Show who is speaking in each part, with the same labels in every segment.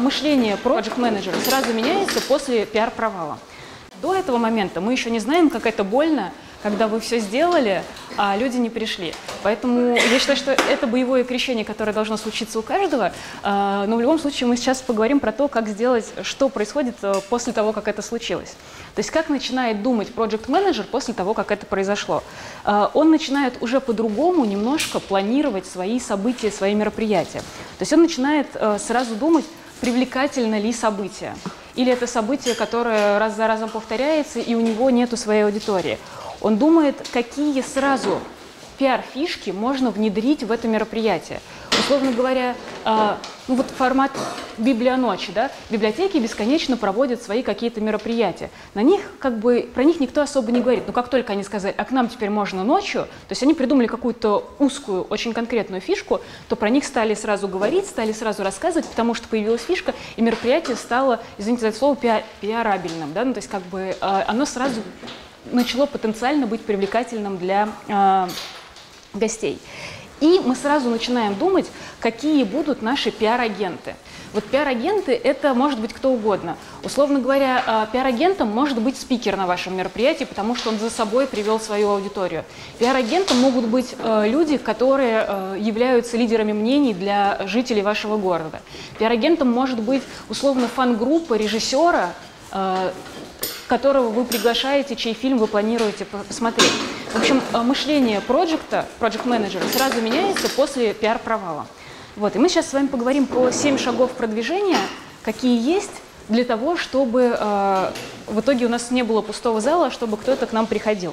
Speaker 1: мышление проект-менеджера сразу меняется после пиар-провала. До этого момента мы еще не знаем, как это больно, когда вы все сделали, а люди не пришли. Поэтому я считаю, что это боевое крещение, которое должно случиться у каждого. Но в любом случае мы сейчас поговорим про то, как сделать, что происходит после того, как это случилось. То есть как начинает думать проект-менеджер после того, как это произошло. Он начинает уже по-другому немножко планировать свои события, свои мероприятия. То есть он начинает сразу думать, привлекательно ли событие. Или это событие, которое раз за разом повторяется, и у него нету своей аудитории. Он думает, какие сразу пиар-фишки можно внедрить в это мероприятие. Условно говоря, ну вот формат библионочи, да? Библиотеки бесконечно проводят свои какие-то мероприятия. На них, про них никто особо не говорит. Но как только они сказали, а к нам теперь можно ночью, то есть они придумали какую-то узкую, очень конкретную фишку, то про них стали сразу говорить, стали сразу рассказывать, потому что появилась фишка, и мероприятие стало, извините за это слово, пиарабельным. Да? Ну, то есть оно сразу начало потенциально быть привлекательным для гостей. И мы сразу начинаем думать, какие будут наши пиар-агенты. Вот пиар-агенты – это может быть кто угодно. Условно говоря, пиар-агентом может быть спикер на вашем мероприятии, потому что он за собой привел свою аудиторию. Пиар-агентом могут быть люди, которые являются лидерами мнений для жителей вашего города. Пиар-агентом может быть условно фан-группа режиссера, которого вы приглашаете, чей фильм вы планируете посмотреть. В общем, мышление проект-менеджера сразу меняется после пиар-провала. Вот, и мы сейчас с вами поговорим про 7 шагов продвижения, какие есть для того, чтобы в итоге у нас не было пустого зала, чтобы кто-то к нам приходил.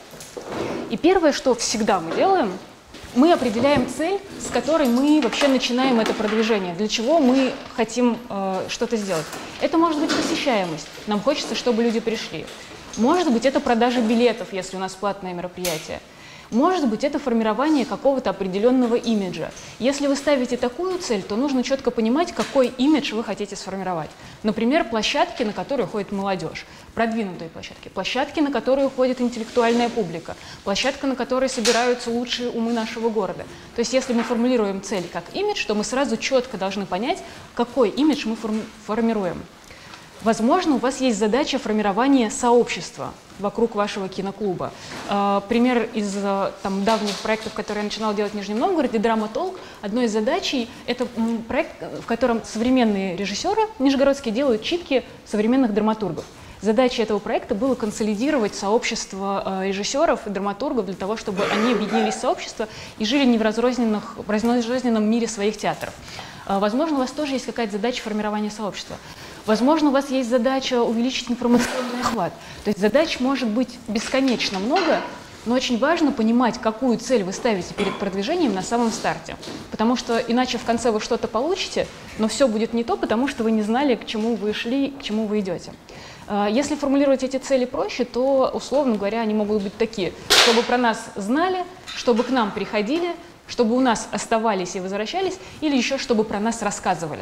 Speaker 1: И первое, что всегда мы делаем, мы определяем цель, с которой мы вообще начинаем это продвижение, для чего мы хотим что-то сделать. Это может быть посещаемость, нам хочется, чтобы люди пришли. Может быть, это продажа билетов, если у нас платное мероприятие. Может быть, это формирование какого-то определенного имиджа. Если вы ставите такую цель, то нужно четко понимать, какой имидж вы хотите сформировать. Например, площадки, на которые ходит молодежь, продвинутые площадки, площадки, на которые ходит интеллектуальная публика, площадка, на которой собираются лучшие умы нашего города. То есть, если мы формулируем цель как имидж, то мы сразу четко должны понять, какой имидж мы формируем. Возможно, у вас есть задача формирования сообщества вокруг вашего киноклуба. Пример из давних проектов, которые я начинала делать в Нижнем Новгороде, «Драматолк». Одной из задач – это проект, в котором современные режиссеры нижегородские делают читки современных драматургов. Задачей этого проекта было консолидировать сообщество режиссеров и драматургов для того, чтобы они объединились в сообщество и жили не в разрозненном мире своих театров. Возможно, у вас тоже есть какая-то задача формирования сообщества. Возможно, у вас есть задача увеличить информационный охват. То есть задач может быть бесконечно много, но очень важно понимать, какую цель вы ставите перед продвижением на самом старте. Потому что иначе в конце вы что-то получите, но все будет не то, потому что вы не знали, к чему вы шли, к чему вы идете. Если формулировать эти цели проще, то, условно говоря, они могут быть такие, чтобы про нас знали, чтобы к нам приходили, чтобы у нас оставались и возвращались, или еще чтобы про нас рассказывали.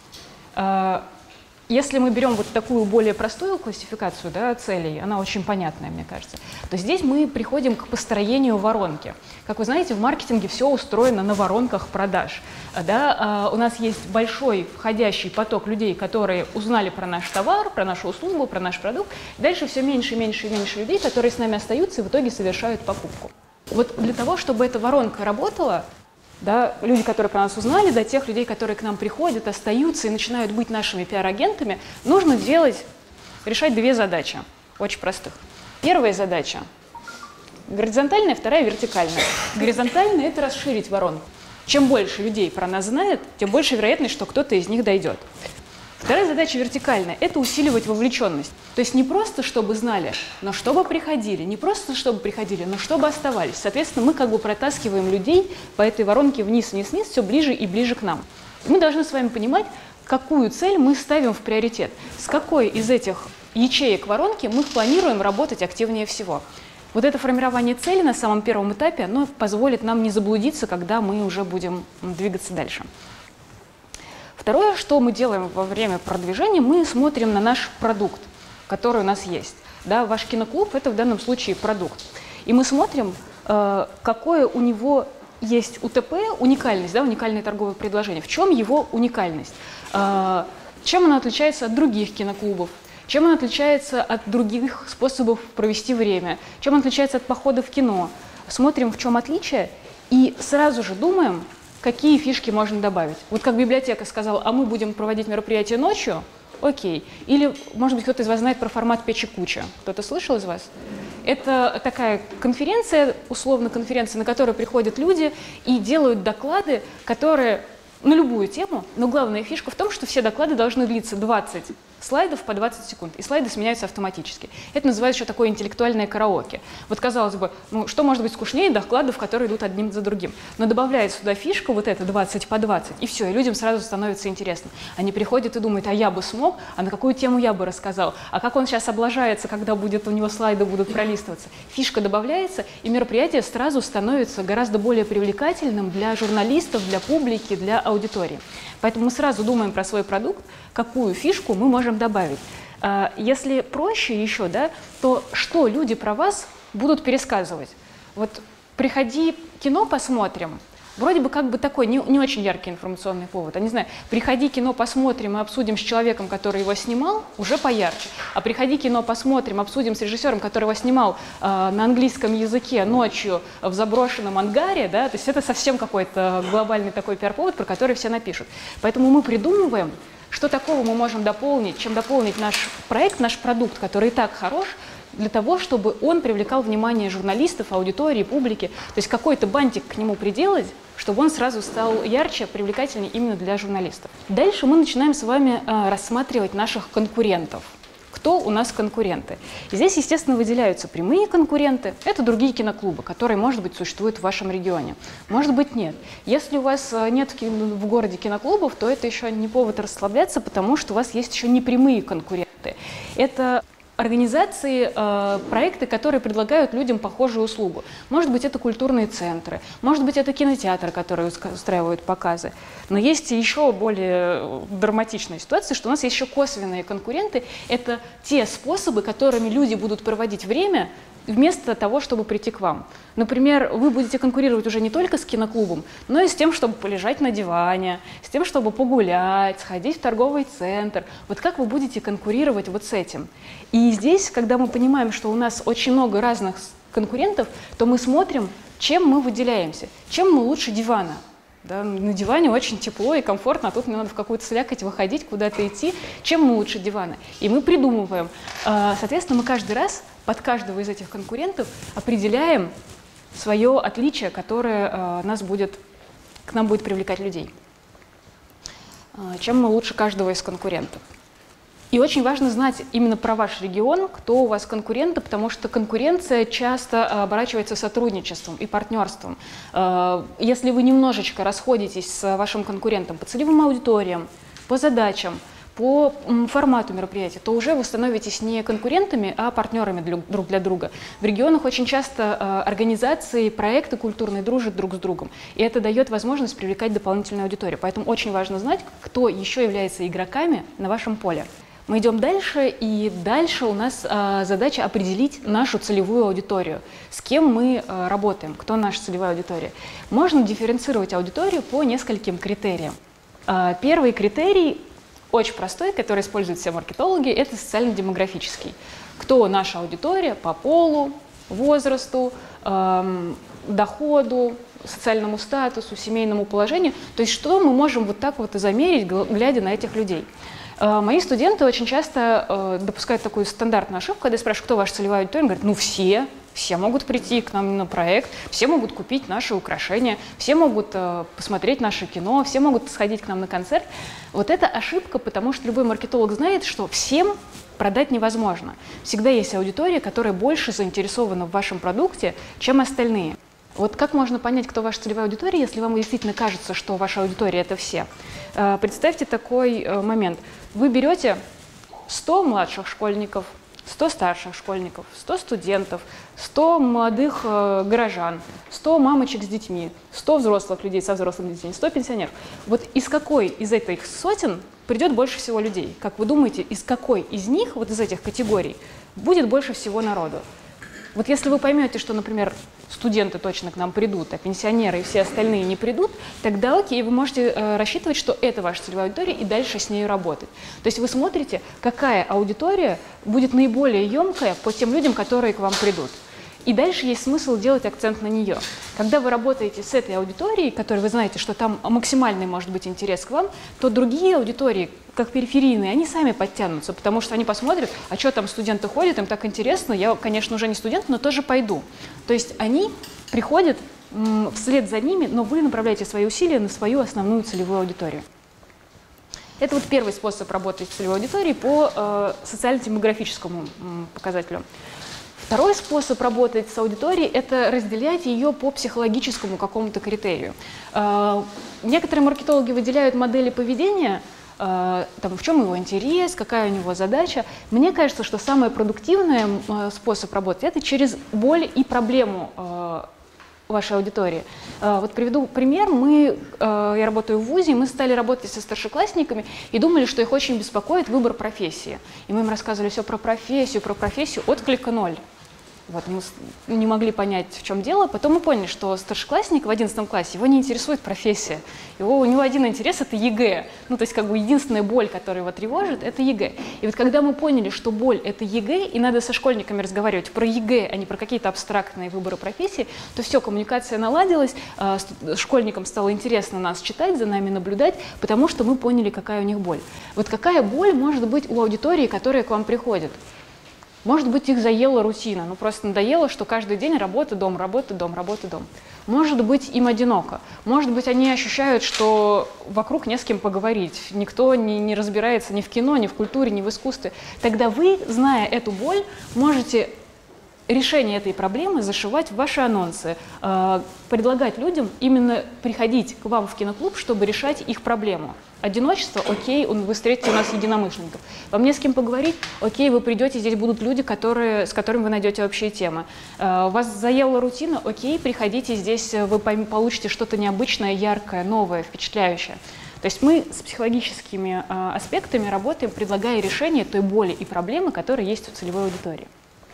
Speaker 1: Если мы берем вот такую более простую классификацию, да, целей, она очень понятная, мне кажется, то здесь мы приходим к построению воронки. Как вы знаете, в маркетинге все устроено на воронках продаж. Да? У нас есть большой входящий поток людей, которые узнали про наш товар, про нашу услугу, про наш продукт. Дальше все меньше и меньше и меньше людей, которые с нами остаются и в итоге совершают покупку. Вот для того, чтобы эта воронка работала, да, люди, которые про нас узнали, до тех людей, которые к нам приходят, остаются и начинают быть нашими пиар-агентами, нужно решать две задачи, очень простых. Первая задача – горизонтальная, вторая – вертикальная. Горизонтальная – это расширить воронку. Чем больше людей про нас знает, тем больше вероятность, что кто-то из них дойдет. Вторая задача вертикальная – это усиливать вовлеченность. То есть не просто, чтобы знали, но чтобы приходили. Не просто, чтобы приходили, но чтобы оставались. Соответственно, мы протаскиваем людей по этой воронке вниз, вниз, вниз, все ближе и ближе к нам. Мы должны с вами понимать, какую цель мы ставим в приоритет. С какой из этих ячеек воронки мы планируем работать активнее всего. Вот это формирование цели на самом первом этапе, оно позволит нам не заблудиться, когда мы уже будем двигаться дальше. Второе, что мы делаем во время продвижения, мы смотрим на наш продукт, который у нас есть. Да, ваш киноклуб – это в данном случае продукт. И мы смотрим, какое у него есть УТП, уникальность, да, уникальное торговое предложение. В чем его уникальность? Чем оно отличается от других киноклубов? Чем оно отличается от других способов провести время? Чем оно отличается от похода в кино? Смотрим, в чем отличие, и сразу же думаем, какие фишки можно добавить. Вот как библиотека сказала, а мы будем проводить мероприятие ночью, окей. Или, может быть, кто-то из вас знает про формат «Печи куча». Кто-то слышал из вас? Это такая конференция, условно конференция, на которую приходят люди и делают доклады, которые на любую тему, но главная фишка в том, что все доклады должны длиться 20 слайдов по 20 секунд, и слайды сменяются автоматически. Это называется еще такое интеллектуальное караоке. Вот казалось бы, ну, что может быть скучнее докладов, которые идут одним за другим? Но добавляется сюда фишка, вот это 20 по 20, и все, и людям сразу становится интересно. Они приходят и думают, а я бы смог, а на какую тему я бы рассказал, а как он сейчас облажается, когда будет, у него слайды будут пролистываться. Фишка добавляется, и мероприятие сразу становится гораздо более привлекательным для журналистов, для публики, для аудитории. Поэтому мы сразу думаем про свой продукт, какую фишку мы можем добавить. Если проще еще, да, то что люди про вас будут пересказывать? Вот приходи, кино посмотрим. Вроде бы как бы такой не очень яркий информационный повод. Я не знаю, приходи, кино посмотрим и обсудим с человеком, который его снимал, уже поярче. А приходи, кино посмотрим, обсудим с режиссером, который его снимал на английском языке ночью в заброшенном ангаре, да, то есть это совсем какой-то глобальный такой пиар-повод, про который все напишут. Поэтому мы придумываем, что такого мы можем дополнить, чем дополнить наш проект, наш продукт, который и так хорош, для того, чтобы он привлекал внимание журналистов, аудитории, публики. То есть какой-то бантик к нему приделать, чтобы он сразу стал ярче, привлекательнее именно для журналистов. Дальше мы начинаем с вами рассматривать наших конкурентов. Кто у нас конкуренты? И здесь, естественно, выделяются прямые конкуренты. Это другие киноклубы, которые, может быть, существуют в вашем регионе. Может быть, нет. Если у вас нет в городе киноклубов, то это еще не повод расслабляться, потому что у вас есть еще непрямые конкуренты. Это организации, проекты, которые предлагают людям похожую услугу. Может быть, это культурные центры, может быть, это кинотеатры, которые устраивают показы. Но есть еще более драматичная ситуация, что у нас есть еще косвенные конкуренты. Это те способы, которыми люди будут проводить время, вместо того, чтобы прийти к вам. Например, вы будете конкурировать уже не только с киноклубом, но и с тем, чтобы полежать на диване, с тем, чтобы погулять, сходить в торговый центр. Вот как вы будете конкурировать вот с этим? И здесь, когда мы понимаем, что у нас очень много разных конкурентов, то мы смотрим, чем мы выделяемся, чем мы лучше дивана. Да, на диване очень тепло и комфортно, а тут мне надо в какую-то слякоть выходить, куда-то идти. Чем мы лучше дивана? И мы придумываем. Соответственно, мы каждый раз под каждого из этих конкурентов определяем свое отличие, которое к нам будет привлекать людей. Чем мы лучше каждого из конкурентов? И очень важно знать именно про ваш регион, кто у вас конкуренты, потому что конкуренция часто оборачивается сотрудничеством и партнерством. Если вы немножечко расходитесь с вашим конкурентом по целевым аудиториям, по задачам, по формату мероприятия, то уже вы становитесь не конкурентами, а партнерами друг для друга. В регионах очень часто организации, проекты культурные дружат друг с другом, и это дает возможность привлекать дополнительную аудиторию. Поэтому очень важно знать, кто еще является игроками на вашем поле. Мы идем дальше, и дальше у нас задача определить нашу целевую аудиторию, с кем мы работаем, кто наша целевая аудитория. Можно дифференцировать аудиторию по нескольким критериям. Первый критерий, очень простой, который используют все маркетологи, это социально-демографический. Кто наша аудитория по полу, возрасту, доходу, социальному статусу, семейному положению. То есть что мы можем вот так вот замерить, глядя на этих людей. Мои студенты очень часто допускают такую стандартную ошибку, когда я спрашиваю, кто ваша целевая аудитория, они говорят, ну все могут прийти к нам на проект, все могут купить наши украшения, все могут посмотреть наше кино, все могут сходить к нам на концерт. Вот это ошибка, потому что любой маркетолог знает, что всем продать невозможно. Всегда есть аудитория, которая больше заинтересована в вашем продукте, чем остальные. Вот как можно понять, кто ваша целевая аудитория, если вам действительно кажется, что ваша аудитория – это все? Представьте такой момент. Вы берете 100 младших школьников, 100 старших школьников, 100 студентов, 100 молодых горожан, 100 мамочек с детьми, 100 взрослых людей со взрослыми детьми, 100 пенсионеров. Вот из какой из этих сотен придет больше всего людей? Как вы думаете, из какой из них, вот из этих категорий, будет больше всего народу? Вот если вы поймете, что, например, студенты точно к нам придут, а пенсионеры и все остальные не придут, тогда окей, вы можете рассчитывать, что это ваша целевая аудитория, и дальше с ней работать. То есть вы смотрите, какая аудитория будет наиболее емкая по тем людям, которые к вам придут. И дальше есть смысл делать акцент на нее. Когда вы работаете с этой аудиторией, которой вы знаете, что там максимальный может быть интерес к вам, то другие аудитории, как периферийные, они сами подтянутся, потому что они посмотрят, а что там студенты ходят, им так интересно, я, конечно, уже не студент, но тоже пойду. То есть они приходят вслед за ними, но вы направляете свои усилия на свою основную целевую аудиторию. Это вот первый способ работать с целевой аудиторией по социально-демографическому показателю. Второй способ работать с аудиторией – это разделять ее по психологическому какому-то критерию. Некоторые маркетологи выделяют модели поведения, там, в чем его интерес, какая у него задача. Мне кажется, что самый продуктивный способ работы – это через боль и проблему вашей аудитории. Вот приведу пример. Я работаю в ВУЗе, мы стали работать со старшеклассниками и думали, что их очень беспокоит выбор профессии. И мы им рассказывали все про профессию, отклика ноль. Вот, мы не могли понять, в чем дело. Потом мы поняли, что старшеклассник в 11 классе, его не интересует профессия. У него один интерес – это ЕГЭ. Ну, то есть, как бы единственная боль, которая его тревожит – это ЕГЭ. И вот когда мы поняли, что боль – это ЕГЭ, и надо со школьниками разговаривать про ЕГЭ, а не про какие-то абстрактные выборы профессии, то все, коммуникация наладилась, школьникам стало интересно нас читать, за нами наблюдать, потому что мы поняли, какая у них боль. Вот какая боль может быть у аудитории, которая к вам приходит? Может быть, их заела рутина, просто надоело, что каждый день работа, дом, работа, дом, работа, дом. Может быть, им одиноко. Может быть, они ощущают, что вокруг не с кем поговорить. Никто не разбирается ни в кино, ни в культуре, ни в искусстве. Тогда вы, зная эту боль, можете решение этой проблемы зашивать в ваши анонсы, предлагать людям именно приходить к вам в киноклуб, чтобы решать их проблему. Одиночество, окей, вы встретите у нас единомышленников. Вам не с кем поговорить, окей, вы придете, здесь будут люди, с которыми вы найдете общие темы. Вас заела рутина, окей, приходите, здесь вы получите что-то необычное, яркое, новое, впечатляющее. То есть мы с психологическими аспектами работаем, предлагая решение той боли и проблемы, которые есть у целевой аудитории.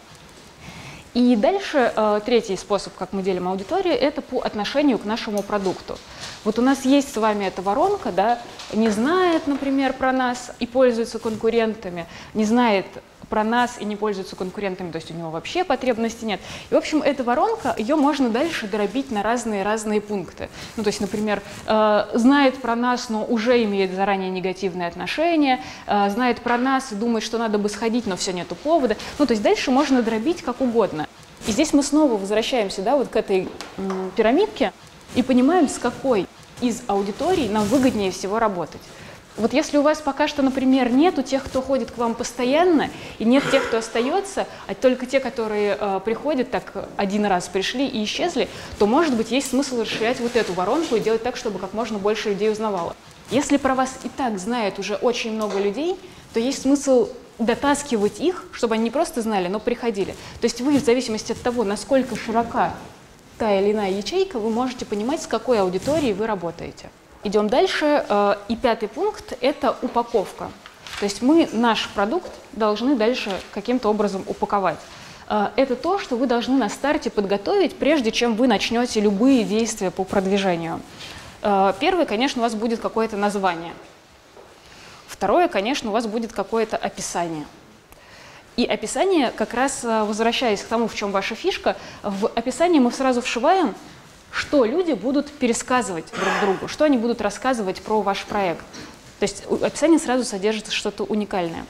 Speaker 1: И дальше третий способ, как мы делим аудиторию, это по отношению к нашему продукту. Вот у нас есть с вами эта воронка, да, не знает, например, про нас и пользуется конкурентами, не знает про нас и не пользуется конкурентами, то есть у него вообще потребности нет. И, в общем, эта воронка, ее можно дальше дробить на разные пункты. Ну, то есть, например, знает про нас, но уже имеет заранее негативные отношения, знает про нас и думает, что надо бы сходить, но все, нету повода. Ну, то есть дальше можно дробить как угодно. И здесь мы снова возвращаемся, да, вот к этой пирамидке и понимаем, с какой из аудиторий нам выгоднее всего работать. Вот если у вас пока что, например, нету тех, кто ходит к вам постоянно, и нет тех, кто остается, а только те, которые приходят, так один раз пришли и исчезли, то, может быть, есть смысл расширять вот эту воронку и делать так, чтобы как можно больше людей узнавало. Если про вас и так знает уже очень много людей, то есть смысл дотаскивать их, чтобы они не просто знали, но приходили. То есть вы, в зависимости от того, насколько широка та или иная ячейка, вы можете понимать, с какой аудиторией вы работаете. Идем дальше. И пятый пункт – это упаковка. То есть мы наш продукт должны дальше каким-то образом упаковать. Это то, что вы должны на старте подготовить, прежде чем вы начнете любые действия по продвижению. Первое, конечно, у вас будет какое-то название. Второе, конечно, у вас будет какое-то описание. И описание, как раз возвращаясь к тому, в чем ваша фишка, в описании мы сразу вшиваем, что люди будут пересказывать друг другу, что они будут рассказывать про ваш проект. То есть описание сразу содержит что-то уникальное.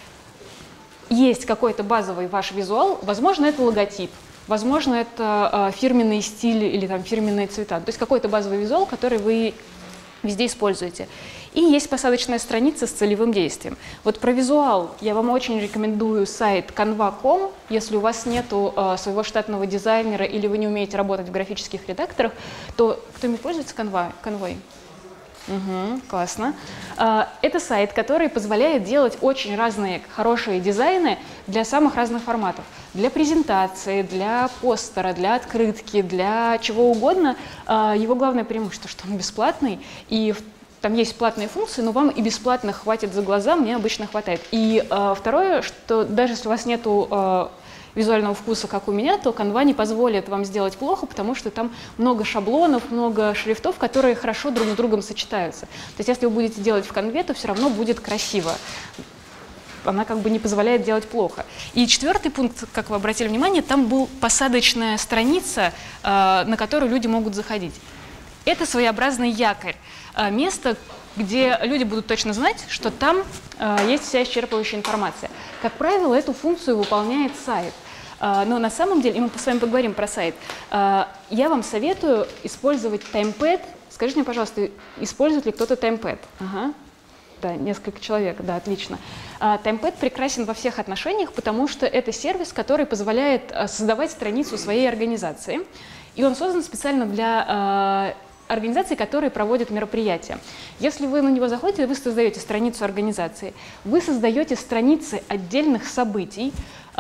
Speaker 1: Есть какой-то базовый ваш визуал, возможно, это логотип, возможно, это фирменный стиль или там, фирменные цвета. То есть какой-то базовый визуал, который вы везде используете. И есть посадочная страница с целевым действием. Вот про визуал я вам очень рекомендую сайт canva.com. Если у вас нет своего штатного дизайнера или вы не умеете работать в графических редакторах, то кто-нибудь пользуется Canva? Угу, классно. Это сайт, который позволяет делать очень разные хорошие дизайны для самых разных форматов. Для презентации, для постера, для открытки, для чего угодно. Его главное преимущество, что он бесплатный, и там есть платные функции, но вам и бесплатно хватит за глаза, мне обычно хватает. И второе, что даже если у вас нету визуального вкуса, как у меня, то Canva не позволит вам сделать плохо, потому что там много шаблонов, много шрифтов, которые хорошо друг с другом сочетаются. То есть если вы будете делать в Canva, то все равно будет красиво. Она как бы не позволяет делать плохо. И четвертый пункт, как вы обратили внимание, там была посадочная страница, на которую люди могут заходить. Это своеобразный якорь, место, где люди будут точно знать, что там есть вся исчерпывающая информация. Как правило, эту функцию выполняет сайт. Но на самом деле, и мы с вами поговорим про сайт, я вам советую использовать таймпэд. Скажите мне, пожалуйста, использует ли кто-то таймпэд? Ага. Да, несколько человек, да, отлично. Таймпэд прекрасен во всех отношениях, потому что это сервис, который позволяет создавать страницу своей организации. И он создан специально для организаций, которые проводят мероприятия. Если вы на него заходите, вы создаете страницу организации, вы создаете страницы отдельных событий.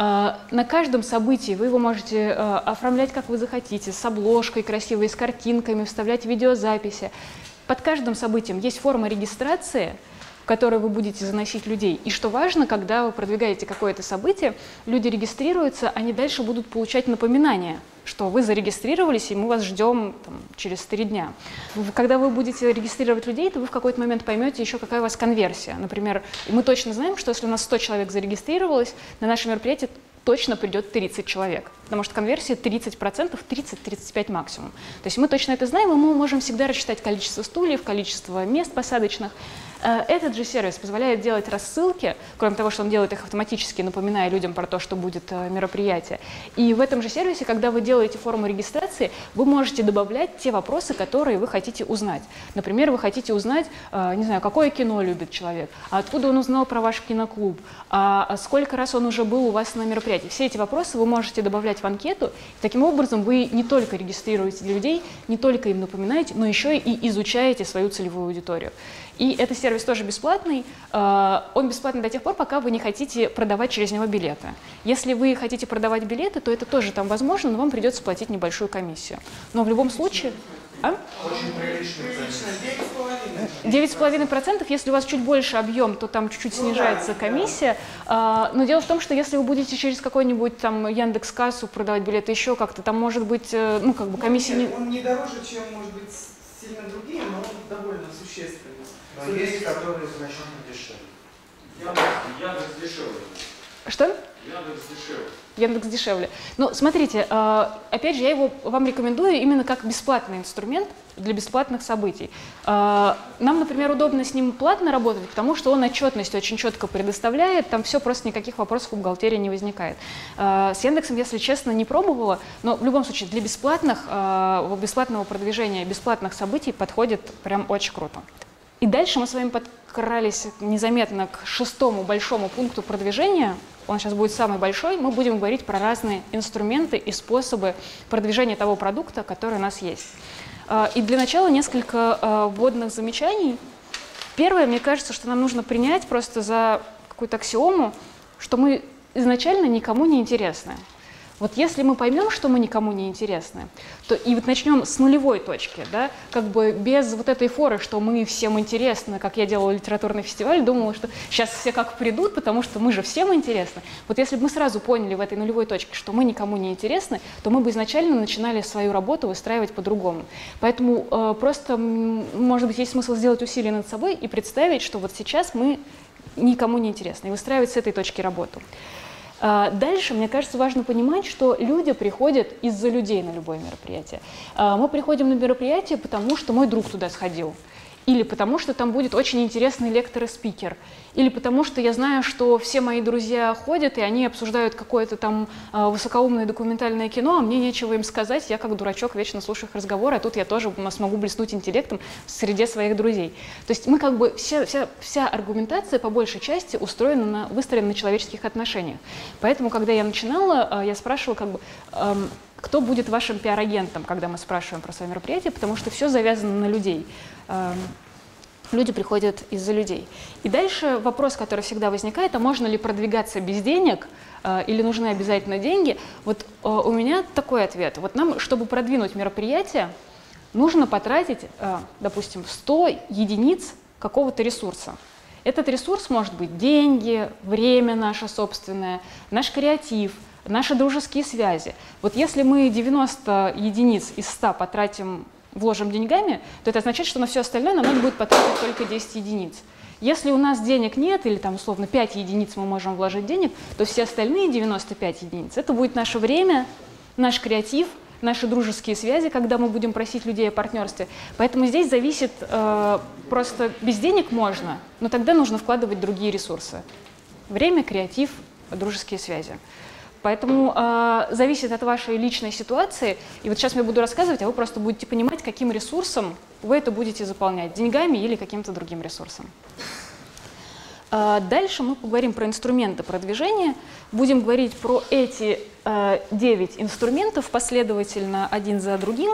Speaker 1: На каждом событии вы его можете оформлять, как вы захотите, с обложкой красивой, с картинками, вставлять видеозаписи. Под каждым событием есть форма регистрации, в которой вы будете заносить людей. И что важно, когда вы продвигаете какое-то событие, люди регистрируются, они дальше будут получать напоминания, что вы зарегистрировались, и мы вас ждем там, через 3 дня. Когда вы будете регистрировать людей, то вы в какой-то момент поймете еще, какая у вас конверсия. Например, мы точно знаем, что если у нас 100 человек зарегистрировалось, на наше мероприятие точно придет 30 человек, потому что конверсия 30%, 30-35% максимум. То есть мы точно это знаем, и мы можем всегда рассчитать количество стульев, количество мест посадочных. Этот же сервис позволяет делать рассылки, кроме того, что он делает их автоматически, напоминая людям про то, что будет мероприятие. И в этом же сервисе, когда вы делаете форму регистрации, вы можете добавлять те вопросы, которые вы хотите узнать. Например, вы хотите узнать, не знаю, какое кино любит человек, а откуда он узнал про ваш киноклуб, а сколько раз он уже был у вас на мероприятии. Все эти вопросы вы можете добавлять в анкету. И таким образом вы не только регистрируете людей, не только им напоминаете, но еще и изучаете свою целевую аудиторию. И этот сервис тоже бесплатный. Он бесплатный до тех пор, пока вы не хотите продавать через него билеты. Если вы хотите продавать билеты, то это тоже там возможно, но вам придется платить небольшую комиссию. Но в любом случае...
Speaker 2: Очень приличный ценник.
Speaker 1: 9,5%. Если у вас чуть больше объем, то там чуть-чуть снижается комиссия. Но дело в том, что если вы будете через какой-нибудь там Яндекс.Кассу продавать билеты еще как-то, там может быть, ну как бы комиссия...
Speaker 2: Он не дороже, чем, может быть, сильно другие, но он довольно существенный. Но есть, которые значительно дешевле.
Speaker 3: Яндекс дешевле.
Speaker 1: Что?
Speaker 3: Яндекс дешевле.
Speaker 1: Яндекс дешевле. Ну, смотрите, опять же, я его вам рекомендую именно как бесплатный инструмент для бесплатных событий. Нам, например, удобно с ним платно работать, потому что он отчетность очень четко предоставляет, там все, просто никаких вопросов у бухгалтерии не возникает. С Яндексом, если честно, не пробовала, но в любом случае для бесплатного продвижения, бесплатных событий подходит прям очень круто. И дальше мы с вами подкрались незаметно к 6-му большому пункту продвижения. Он сейчас будет самый большой. Мы будем говорить про разные инструменты и способы продвижения того продукта, который у нас есть. И для начала несколько вводных замечаний. Первое, мне кажется, что нам нужно принять просто за какую-то аксиому, что мы изначально никому не интересны. Вот если мы поймем, что мы никому не интересны, то и вот начнем с нулевой точки, да, как бы без вот этой форы, что мы всем интересны, как я делала литературный фестиваль, думала, что сейчас все как придут, потому что мы же всем интересны. Вот если бы мы сразу поняли в этой нулевой точке, что мы никому не интересны, то мы бы изначально начинали свою работу выстраивать по-другому. Поэтому просто, может быть, есть смысл сделать усилие над собой и представить, что вот сейчас мы никому не интересны, и выстраивать с этой точки работу. Дальше, мне кажется, важно понимать, что люди приходят из-за людей на любое мероприятие. Мы приходим на мероприятие, потому что мой друг туда сходил, или потому что там будет очень интересный лектор и спикер, или потому что я знаю, что все мои друзья ходят, и они обсуждают какое-то там высокоумное документальное кино, а мне нечего им сказать, я как дурачок вечно слушаю их разговоры, а тут я тоже смогу блеснуть интеллектом в среде своих друзей. То есть мы как бы, вся аргументация по большей части выстроена на человеческих отношениях. Поэтому, когда я начинала, я спрашивала как бы... кто будет вашим пиар-агентом, когда мы спрашиваем про свое мероприятие, потому что все завязано на людей. Люди приходят из-за людей. И дальше вопрос, который всегда возникает, а можно ли продвигаться без денег или нужны обязательно деньги? Вот у меня такой ответ. Вот нам, чтобы продвинуть мероприятие, нужно потратить, допустим, 100 единиц какого-то ресурса. Этот ресурс может быть деньги, время наше собственное, наш креатив, наши дружеские связи. Вот если мы 90 единиц из 100 вложим деньгами, то это означает, что на все остальное нам надо будет потратить только 10 единиц. Если у нас денег нет, или там условно 5 единиц мы можем вложить денег, то все остальные 95 единиц – это будет наше время, наш креатив, наши дружеские связи, когда мы будем просить людей о партнерстве. Поэтому здесь зависит, просто без денег можно, но тогда нужно вкладывать другие ресурсы. Время, креатив, дружеские связи. Поэтому зависит от вашей личной ситуации. И вот сейчас я буду рассказывать, а вы просто будете понимать, каким ресурсом вы это будете заполнять, деньгами или каким-то другим ресурсом. Дальше мы поговорим про инструменты продвижения. Будем говорить про эти 9 инструментов последовательно, один за другим.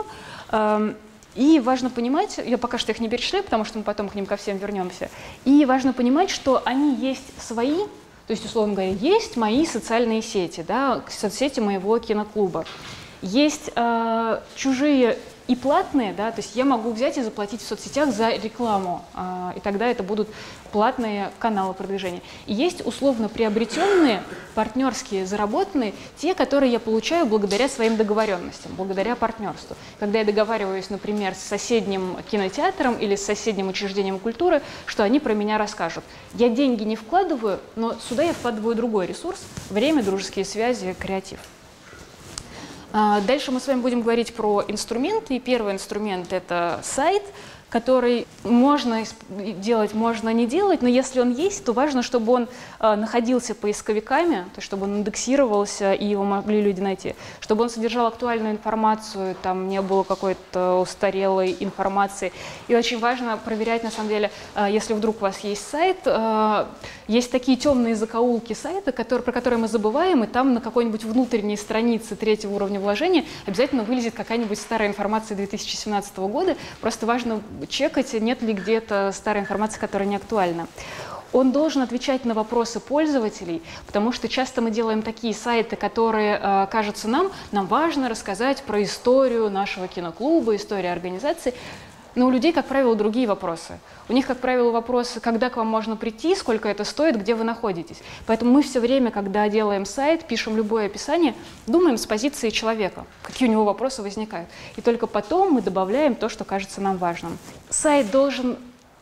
Speaker 1: И важно понимать, я пока что их не перечисляю, потому что мы потом к ним ко всем вернемся. И важно понимать, что они есть свои, то есть, условно говоря, есть мои социальные сети, да, соцсети моего киноклуба. Есть чужие и платные, да, то есть я могу взять и заплатить в соцсетях за рекламу, и тогда это будут платные каналы продвижения. И есть условно приобретенные, партнерские, заработанные, те, которые я получаю благодаря своим договоренностям, благодаря партнерству. Когда я договариваюсь, например, с соседним кинотеатром или с соседним учреждением культуры, что они про меня расскажут. Я деньги не вкладываю, но сюда я вкладываю другой ресурс – время, дружеские связи, креатив. Дальше мы с вами будем говорить про инструменты. И первый инструмент – это сайт, который можно делать, можно не делать, но если он есть, то важно, чтобы он находился поисковиками, то есть чтобы он индексировался и его могли люди найти, чтобы он содержал актуальную информацию, там не было какой-то устарелой информации. И очень важно проверять, на самом деле, если вдруг у вас есть сайт, есть такие темные закоулки сайта, про которые мы забываем, и там на какой-нибудь внутренней странице третьего уровня вложения обязательно вылезет какая-нибудь старая информация 2017 года. Просто важно чекать, нет ли где-то старой информации, которая не актуальна. Он должен отвечать на вопросы пользователей, потому что часто мы делаем такие сайты, которые кажутся нам важно рассказать про историю нашего киноклуба, историю организации. Но у людей, как правило, другие вопросы. У них, как правило, вопросы, когда к вам можно прийти, сколько это стоит, где вы находитесь. Поэтому мы все время, когда делаем сайт, пишем любое описание, думаем с позиции человека, какие у него вопросы возникают. И только потом мы добавляем то, что кажется нам важным. Сайт должен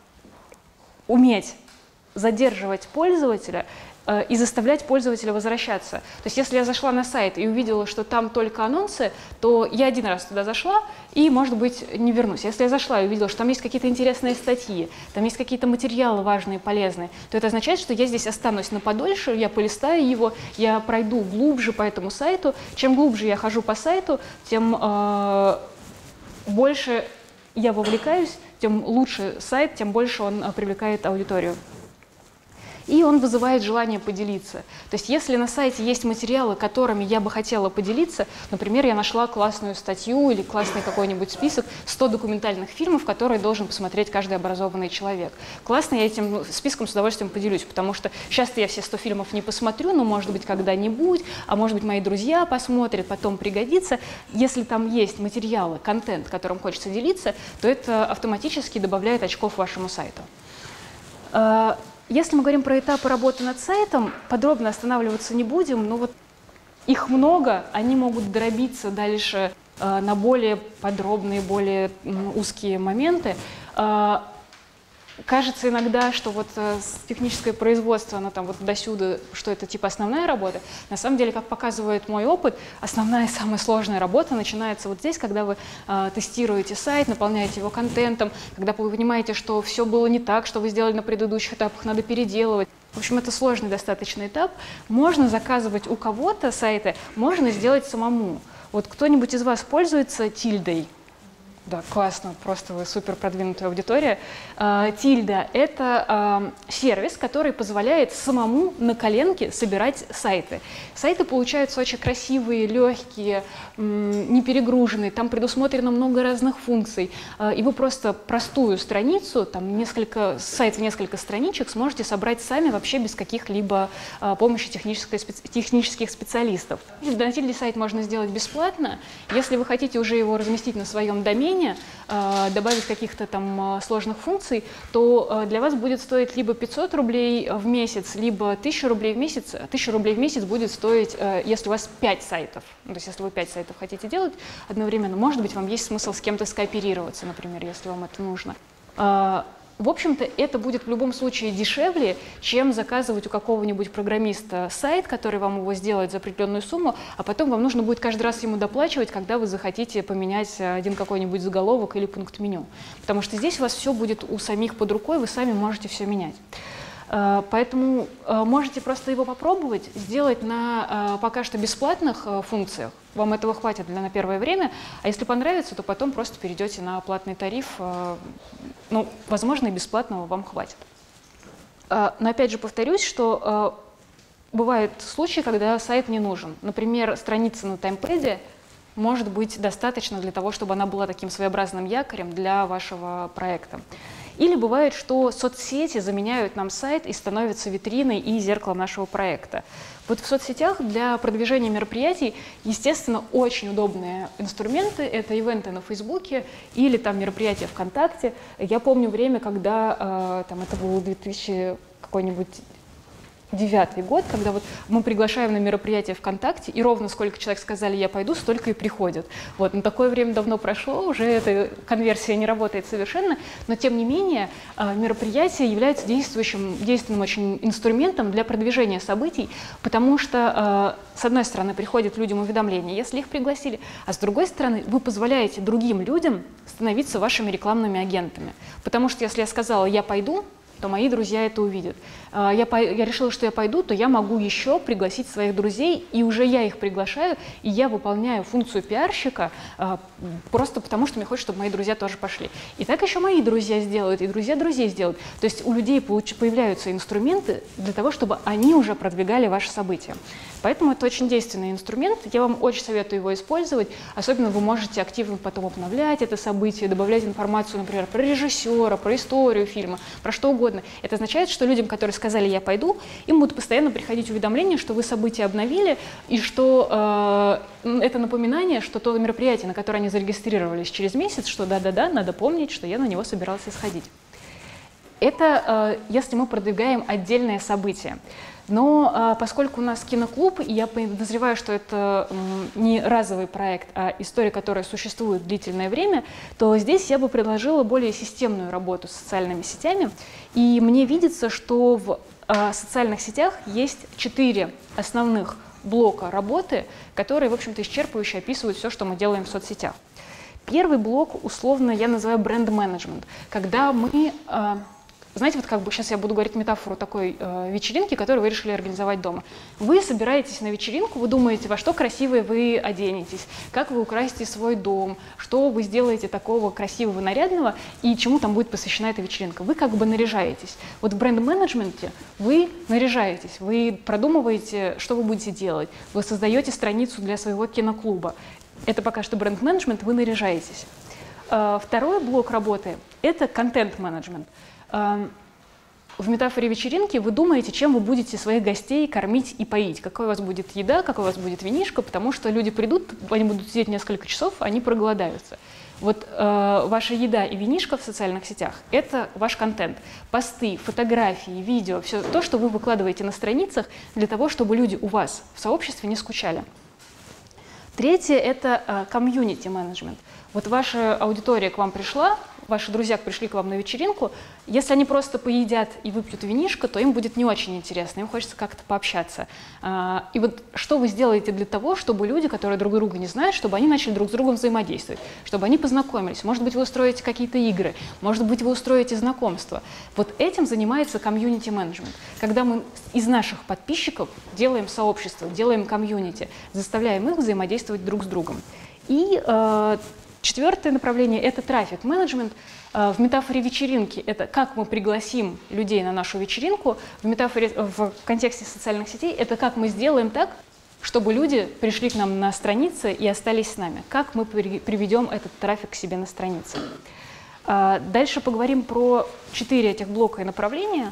Speaker 1: уметь задерживать пользователя и заставлять пользователя возвращаться. То есть если я зашла на сайт и увидела, что там только анонсы, то я один раз туда зашла и, может быть, не вернусь. Если я зашла и увидела, что там есть какие-то интересные статьи, там есть какие-то материалы важные, полезные, то это означает, что я здесь останусь на подольше, я полистаю его, я пройду глубже по этому сайту. Чем глубже я хожу по сайту, тем больше я вовлекаюсь, тем лучше сайт, тем больше он привлекает аудиторию. И он вызывает желание поделиться. То есть если на сайте есть материалы, которыми я бы хотела поделиться, например, я нашла классную статью или классный какой-нибудь список 100 документальных фильмов, которые должен посмотреть каждый образованный человек. Классно, я этим списком с удовольствием поделюсь, потому что часто я все 100 фильмов не посмотрю, но, может быть, когда-нибудь, а может быть, мои друзья посмотрят, потом пригодится. Если там есть материалы, контент, которым хочется делиться, то это автоматически добавляет очков вашему сайту. Если мы говорим про этапы работы над сайтом, подробно останавливаться не будем, но вот их много, они могут дробиться дальше на более подробные, более узкие моменты. Кажется иногда, что вот техническое производство, оно там вот досюда, что это типа основная работа. На самом деле, как показывает мой опыт, основная, самая сложная работа начинается вот здесь, когда вы тестируете сайт, наполняете его контентом, когда вы понимаете, что все было не так, что вы сделали на предыдущих этапах, надо переделывать. В общем, это сложный достаточно этап. Можно заказывать у кого-то сайты, можно сделать самому. Вот кто-нибудь из вас пользуется Тильдой? Да, классно, просто вы супер продвинутая аудитория. Тильда – это сервис, который позволяет самому на коленке собирать сайты. Сайты получаются очень красивые, легкие, не перегруженные, там предусмотрено много разных функций. И вы просто простую страницу, там сайт в несколько страничек сможете собрать сами вообще без каких-либо помощи технических специалистов. На Тильде сайт можно сделать бесплатно. Если вы хотите уже его разместить на своем домене, обновления, добавить каких-то там сложных функций, то для вас будет стоить либо 500 рублей в месяц, либо 1000 рублей в месяц. 1000 рублей в месяц будет стоить, если у вас 5 сайтов. То есть если вы 5 сайтов хотите делать одновременно, может быть, вам есть смысл с кем-то скооперироваться, например, если вам это нужно. В общем-то, это будет в любом случае дешевле, чем заказывать у какого-нибудь программиста сайт, который вам его сделает за определенную сумму, а потом вам нужно будет каждый раз ему доплачивать, когда вы захотите поменять один какой-нибудь заголовок или пункт меню. Потому что здесь у вас все будет у самих под рукой, вы сами можете все менять. Поэтому можете просто его попробовать, сделать на пока что бесплатных функциях. Вам этого хватит на первое время, а если понравится, то потом просто перейдете на платный тариф. Ну, возможно, и бесплатного вам хватит. Но опять же повторюсь, что бывают случаи, когда сайт не нужен. Например, страница на таймпэде может быть достаточно для того, чтобы она была таким своеобразным якорем для вашего проекта. Или бывает, что соцсети заменяют нам сайт и становятся витриной и зеркалом нашего проекта. Вот в соцсетях для продвижения мероприятий, естественно, очень удобные инструменты. Это ивенты на Фейсбуке или там мероприятия ВКонтакте. Я помню время, когда там, это был 2009 год, когда вот мы приглашаем на мероприятие ВКонтакте, и ровно сколько человек сказали «я пойду», столько и приходят. Вот, но такое время давно прошло, уже эта конверсия не работает совершенно, но тем не менее мероприятие является действенным очень инструментом для продвижения событий, потому что с одной стороны приходят людям уведомления, если их пригласили, а с другой стороны вы позволяете другим людям становиться вашими рекламными агентами. Потому что если я сказала «я пойду», то мои друзья это увидят. Я решила, что я пойду, то я могу еще пригласить своих друзей, и уже я их приглашаю, и я выполняю функцию пиарщика просто потому, что мне хочется, чтобы мои друзья тоже пошли. И так еще мои друзья сделают, и друзья друзей сделают. То есть у людей появляются инструменты для того, чтобы они уже продвигали ваши события. Поэтому это очень действенный инструмент, я вам очень советую его использовать, особенно вы можете активно потом обновлять это событие, добавлять информацию, например, про режиссера, про историю фильма, про что угодно. Это означает, что людям, которые сказали «я пойду», им будут постоянно приходить уведомления, что вы событие обновили, и что это напоминание, что то мероприятие, на которое они зарегистрировались через месяц, что да-да-да, надо помнить, что я на него собирался сходить. Это если мы продвигаем отдельное событие. Но поскольку у нас киноклуб, и я подозреваю, что это не разовый проект, а история, которая существует длительное время, то здесь я бы предложила более системную работу с социальными сетями. И мне видится, что в социальных сетях есть 4 основных блока работы, которые, в общем-то, исчерпывающе описывают все, что мы делаем в соцсетях. Первый блок, условно, я называю бренд-менеджмент, когда мы... Знаете, вот как бы сейчас я буду говорить метафору такой вечеринки, которую вы решили организовать дома. Вы собираетесь на вечеринку, вы думаете, во что красивое вы оденетесь, как вы украсите свой дом, что вы сделаете такого красивого, нарядного и чему там будет посвящена эта вечеринка. Вы как бы наряжаетесь. Вот в бренд-менеджменте вы наряжаетесь, вы продумываете, что вы будете делать, вы создаете страницу для своего киноклуба. Это пока что бренд-менеджмент, вы наряжаетесь. Второй блок работы – это контент-менеджмент. В метафоре вечеринки вы думаете, чем вы будете своих гостей кормить и поить, какой у вас будет еда, какой у вас будет винишко, потому что люди придут, они будут сидеть несколько часов, они проголодаются. Вот ваша еда и винишко в социальных сетях – это ваш контент. Посты, фотографии, видео – все то, что вы выкладываете на страницах для того, чтобы люди у вас в сообществе не скучали. Третье – это комьюнити-менеджмент. Вот ваша аудитория к вам пришла, ваши друзья пришли к вам на вечеринку, если они просто поедят и выпьют винишко, то им будет не очень интересно, им хочется как-то пообщаться. И вот что вы сделаете для того, чтобы люди, которые друг друга не знают, чтобы они начали друг с другом взаимодействовать, чтобы они познакомились. Может быть, вы устроите какие-то игры, может быть, вы устроите знакомства. Вот этим занимается комьюнити-менеджмент. Когда мы из наших подписчиков делаем сообщество, делаем комьюнити, заставляем их взаимодействовать друг с другом. И четвертое направление – это трафик-менеджмент. В метафоре вечеринки – это как мы пригласим людей на нашу вечеринку. В контексте социальных сетей – это как мы сделаем так, чтобы люди пришли к нам на страницы и остались с нами. Как мы приведем этот трафик к себе на странице. Дальше поговорим про 4 этих блока и направления.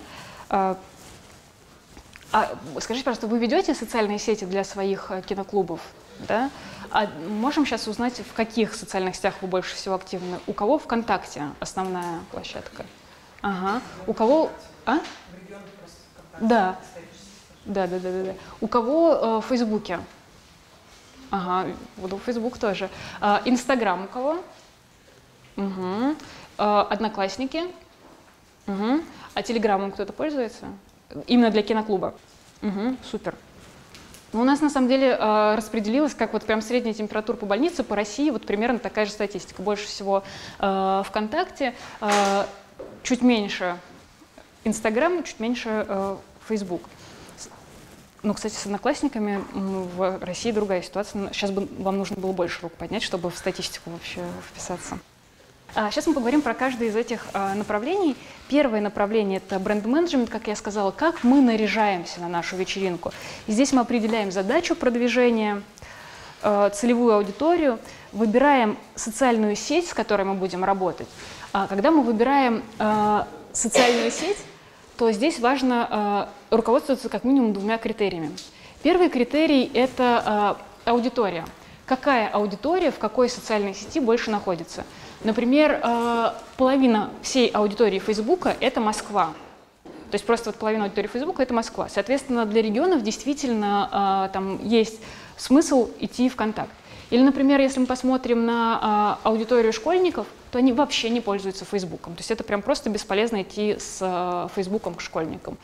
Speaker 1: Скажите, пожалуйста, вы ведете социальные сети для своих киноклубов? Да? А можем сейчас узнать, в каких социальных сетях вы больше всего активны? У кого ВКонтакте основная площадка? Ага. У кого... А? Да. Да. У кого в Фейсбуке? Ага, буду в Фейсбук тоже. Инстаграм у кого? Угу. Одноклассники? Угу. А Телеграмом кто-то пользуется? Именно для киноклуба? Угу, супер. Ну, у нас на самом деле распределилось, как вот прям средняя температура по больнице, по России, вот примерно такая же статистика. Больше всего ВКонтакте, чуть меньше Инстаграм, чуть меньше Фейсбук. Ну, кстати, с одноклассниками в России другая ситуация. Сейчас бы вам нужно было больше рук поднять, чтобы в статистику вообще вписаться. Сейчас мы поговорим про каждое из этих направлений. Первое направление – это бренд-менеджмент, как я сказала, как мы наряжаемся на нашу вечеринку. И здесь мы определяем задачу продвижения, целевую аудиторию, выбираем социальную сеть, с которой мы будем работать. Когда мы выбираем социальную сеть, то здесь важно руководствоваться как минимум двумя критериями. Первый критерий – это аудитория. Какая аудитория в какой социальной сети больше находится? Например, половина всей аудитории Фейсбука – это Москва. То есть просто вот половина аудитории Фейсбука – это Москва. Соответственно, для регионов действительно там есть смысл идти в контакт. Или, например, если мы посмотрим на аудиторию школьников, то они вообще не пользуются Фейсбуком. То есть это прям просто бесполезно идти с Фейсбуком к школьникам.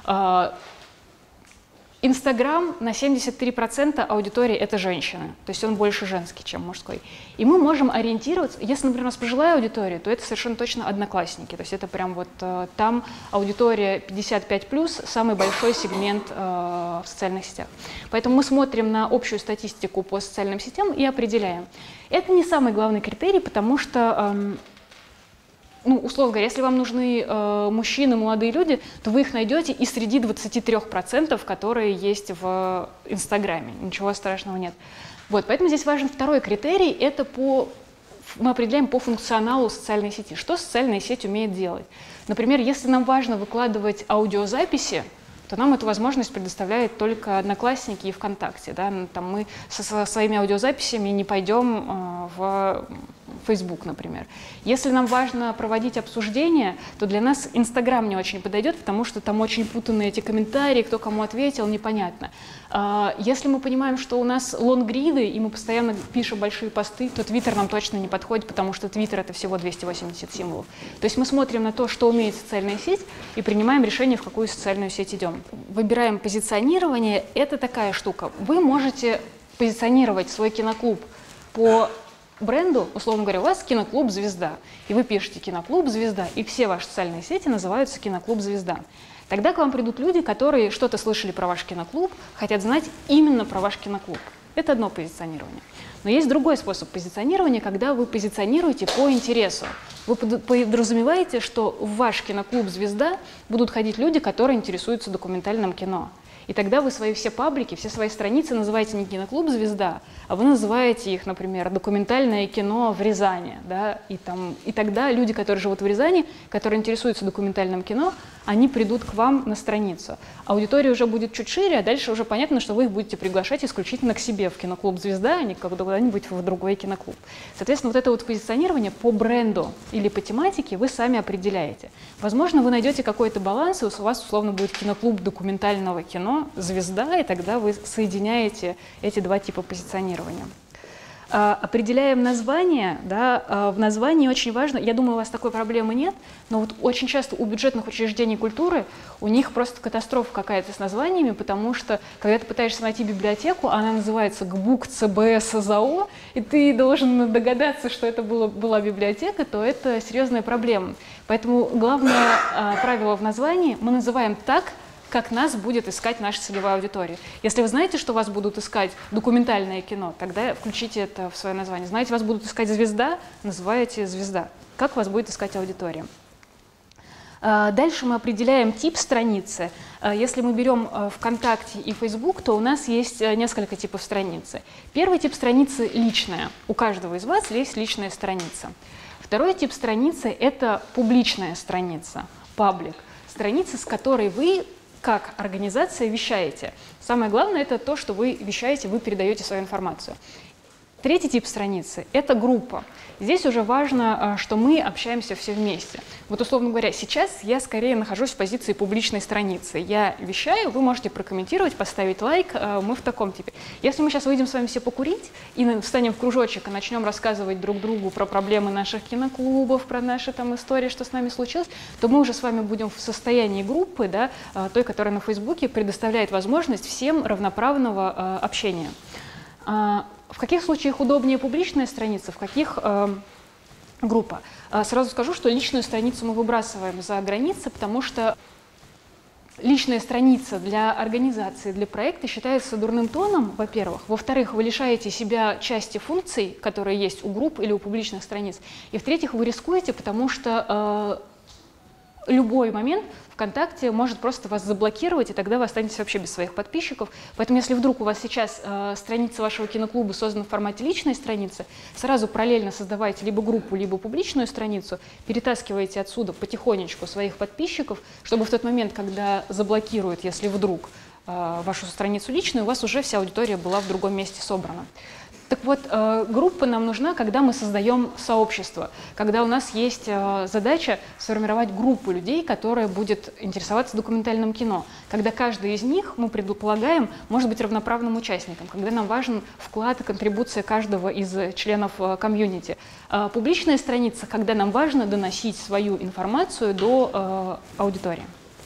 Speaker 1: Инстаграм на 73% аудитории – это женщины, то есть он больше женский, чем мужской. И мы можем ориентироваться, если, например, у нас пожилая аудитория, то это совершенно точно одноклассники, то есть это прям вот там аудитория 55+, самый большой сегмент в социальных сетях. Поэтому мы смотрим на общую статистику по социальным сетям и определяем. Это не самый главный критерий, потому что… Ну, условно говоря, если вам нужны мужчины, молодые люди, то вы их найдете и среди 23%, которые есть в Инстаграме. Ничего страшного нет. Вот, поэтому здесь важен второй критерий. Это мы определяем по функционалу социальной сети. Что социальная сеть умеет делать? Например, если нам важно выкладывать аудиозаписи, то нам эту возможность предоставляет только Одноклассники и ВКонтакте. Да? Там мы со своими аудиозаписями не пойдем в Facebook, например. Если нам важно проводить обсуждения, то для нас Инстаграм не очень подойдет, потому что там очень путанные эти комментарии, кто кому ответил, непонятно. Если мы понимаем, что у нас лонгриды, и мы постоянно пишем большие посты, то Твиттер нам точно не подходит, потому что Твиттер — это всего 280 символов. То есть мы смотрим на то, что умеет социальная сеть, и принимаем решение, в какую социальную сеть идем. Выбираем позиционирование. Это такая штука. Вы можете позиционировать свой киноклуб по бренду, условно говоря, у вас киноклуб «Звезда», и вы пишете «Киноклуб Звезда», и все ваши социальные сети называются «Киноклуб Звезда». Тогда к вам придут люди, которые что-то слышали про ваш киноклуб, хотят знать именно про ваш киноклуб. Это одно позиционирование. Но есть другой способ позиционирования, когда вы позиционируете по интересу. Вы подразумеваете, что в ваш киноклуб «Звезда» будут ходить люди, которые интересуются документальным кино. И тогда вы свои все паблики, все свои страницы называете не киноклуб «Звезда», а вы называете их, например, «Документальное кино в Рязани». Да? И тогда люди, которые живут в Рязани, которые интересуются документальным кино, они придут к вам на страницу. Аудитория уже будет чуть шире, а дальше уже понятно, что вы их будете приглашать исключительно к себе в киноклуб «Звезда», а не куда-нибудь в другой киноклуб. Соответственно, вот это вот позиционирование по бренду или по тематике вы сами определяете. Возможно, вы найдете какой-то баланс, и у вас условно будет киноклуб документального кино «Звезда», и тогда вы соединяете эти два типа позиционирования. Определяем название. Да, в названии очень важно, я думаю, у вас такой проблемы нет, но вот очень часто у бюджетных учреждений культуры у них просто катастрофа какая-то с названиями, потому что, когда ты пытаешься найти библиотеку, она называется ГБУК ЦБСЗАО, и ты должен догадаться, что это была библиотека, то это серьезная проблема. Поэтому главное правило в названии мы называем так, как нас будет искать наша целевая аудитория. Если вы знаете, что вас будут искать документальное кино, тогда включите это в свое название. Знаете, вас будут искать «Звезда», называете «Звезда». Как вас будет искать аудитория? Дальше мы определяем тип страницы. Если мы берем ВКонтакте и Facebook, то у нас есть несколько типов страницы. Первый тип страницы – личная. У каждого из вас есть личная страница. Второй тип страницы – это публичная страница, паблик. Страница, с которой вы как организация вещаете. Самое главное – это то, что вы вещаете, вы передаете свою информацию. Третий тип страницы – это группа. Здесь уже важно, что мы общаемся все вместе. Вот, условно говоря, сейчас я скорее нахожусь в позиции публичной страницы. Я вещаю, вы можете прокомментировать, поставить лайк, мы в таком типе. Если мы сейчас выйдем с вами все покурить и встанем в кружочек и начнем рассказывать друг другу про проблемы наших киноклубов, про наши там истории, что с нами случилось, то мы уже с вами будем в состоянии группы, да, той, которая на Фейсбуке предоставляет возможность всем равноправного общения. В каких случаях удобнее публичная страница, в каких группа? Сразу скажу, что личную страницу мы выбрасываем за границы, потому что личная страница для организации, для проекта считается дурным тоном, во-первых. Во-вторых, вы лишаете себя части функций, которые есть у групп или у публичных страниц. И в-третьих, вы рискуете, потому что любой момент ВКонтакте может просто вас заблокировать, и тогда вы останетесь вообще без своих подписчиков. Поэтому если вдруг у вас сейчас страница вашего киноклуба создана в формате личной страницы, сразу параллельно создавайте либо группу, либо публичную страницу, перетаскивайте отсюда потихонечку своих подписчиков, чтобы в тот момент, когда заблокируют, если вдруг вашу страницу личную, у вас уже вся аудитория была в другом месте собрана. Так вот, группа нам нужна, когда мы создаем сообщество, когда у нас есть задача сформировать группу людей, которая будет интересоваться документальным кино, когда каждый из них, мы предполагаем, может быть равноправным участником, когда нам важен вклад и контрибуция каждого из членов комьюнити. Публичная страница, когда нам важно доносить свою информацию до аудитории.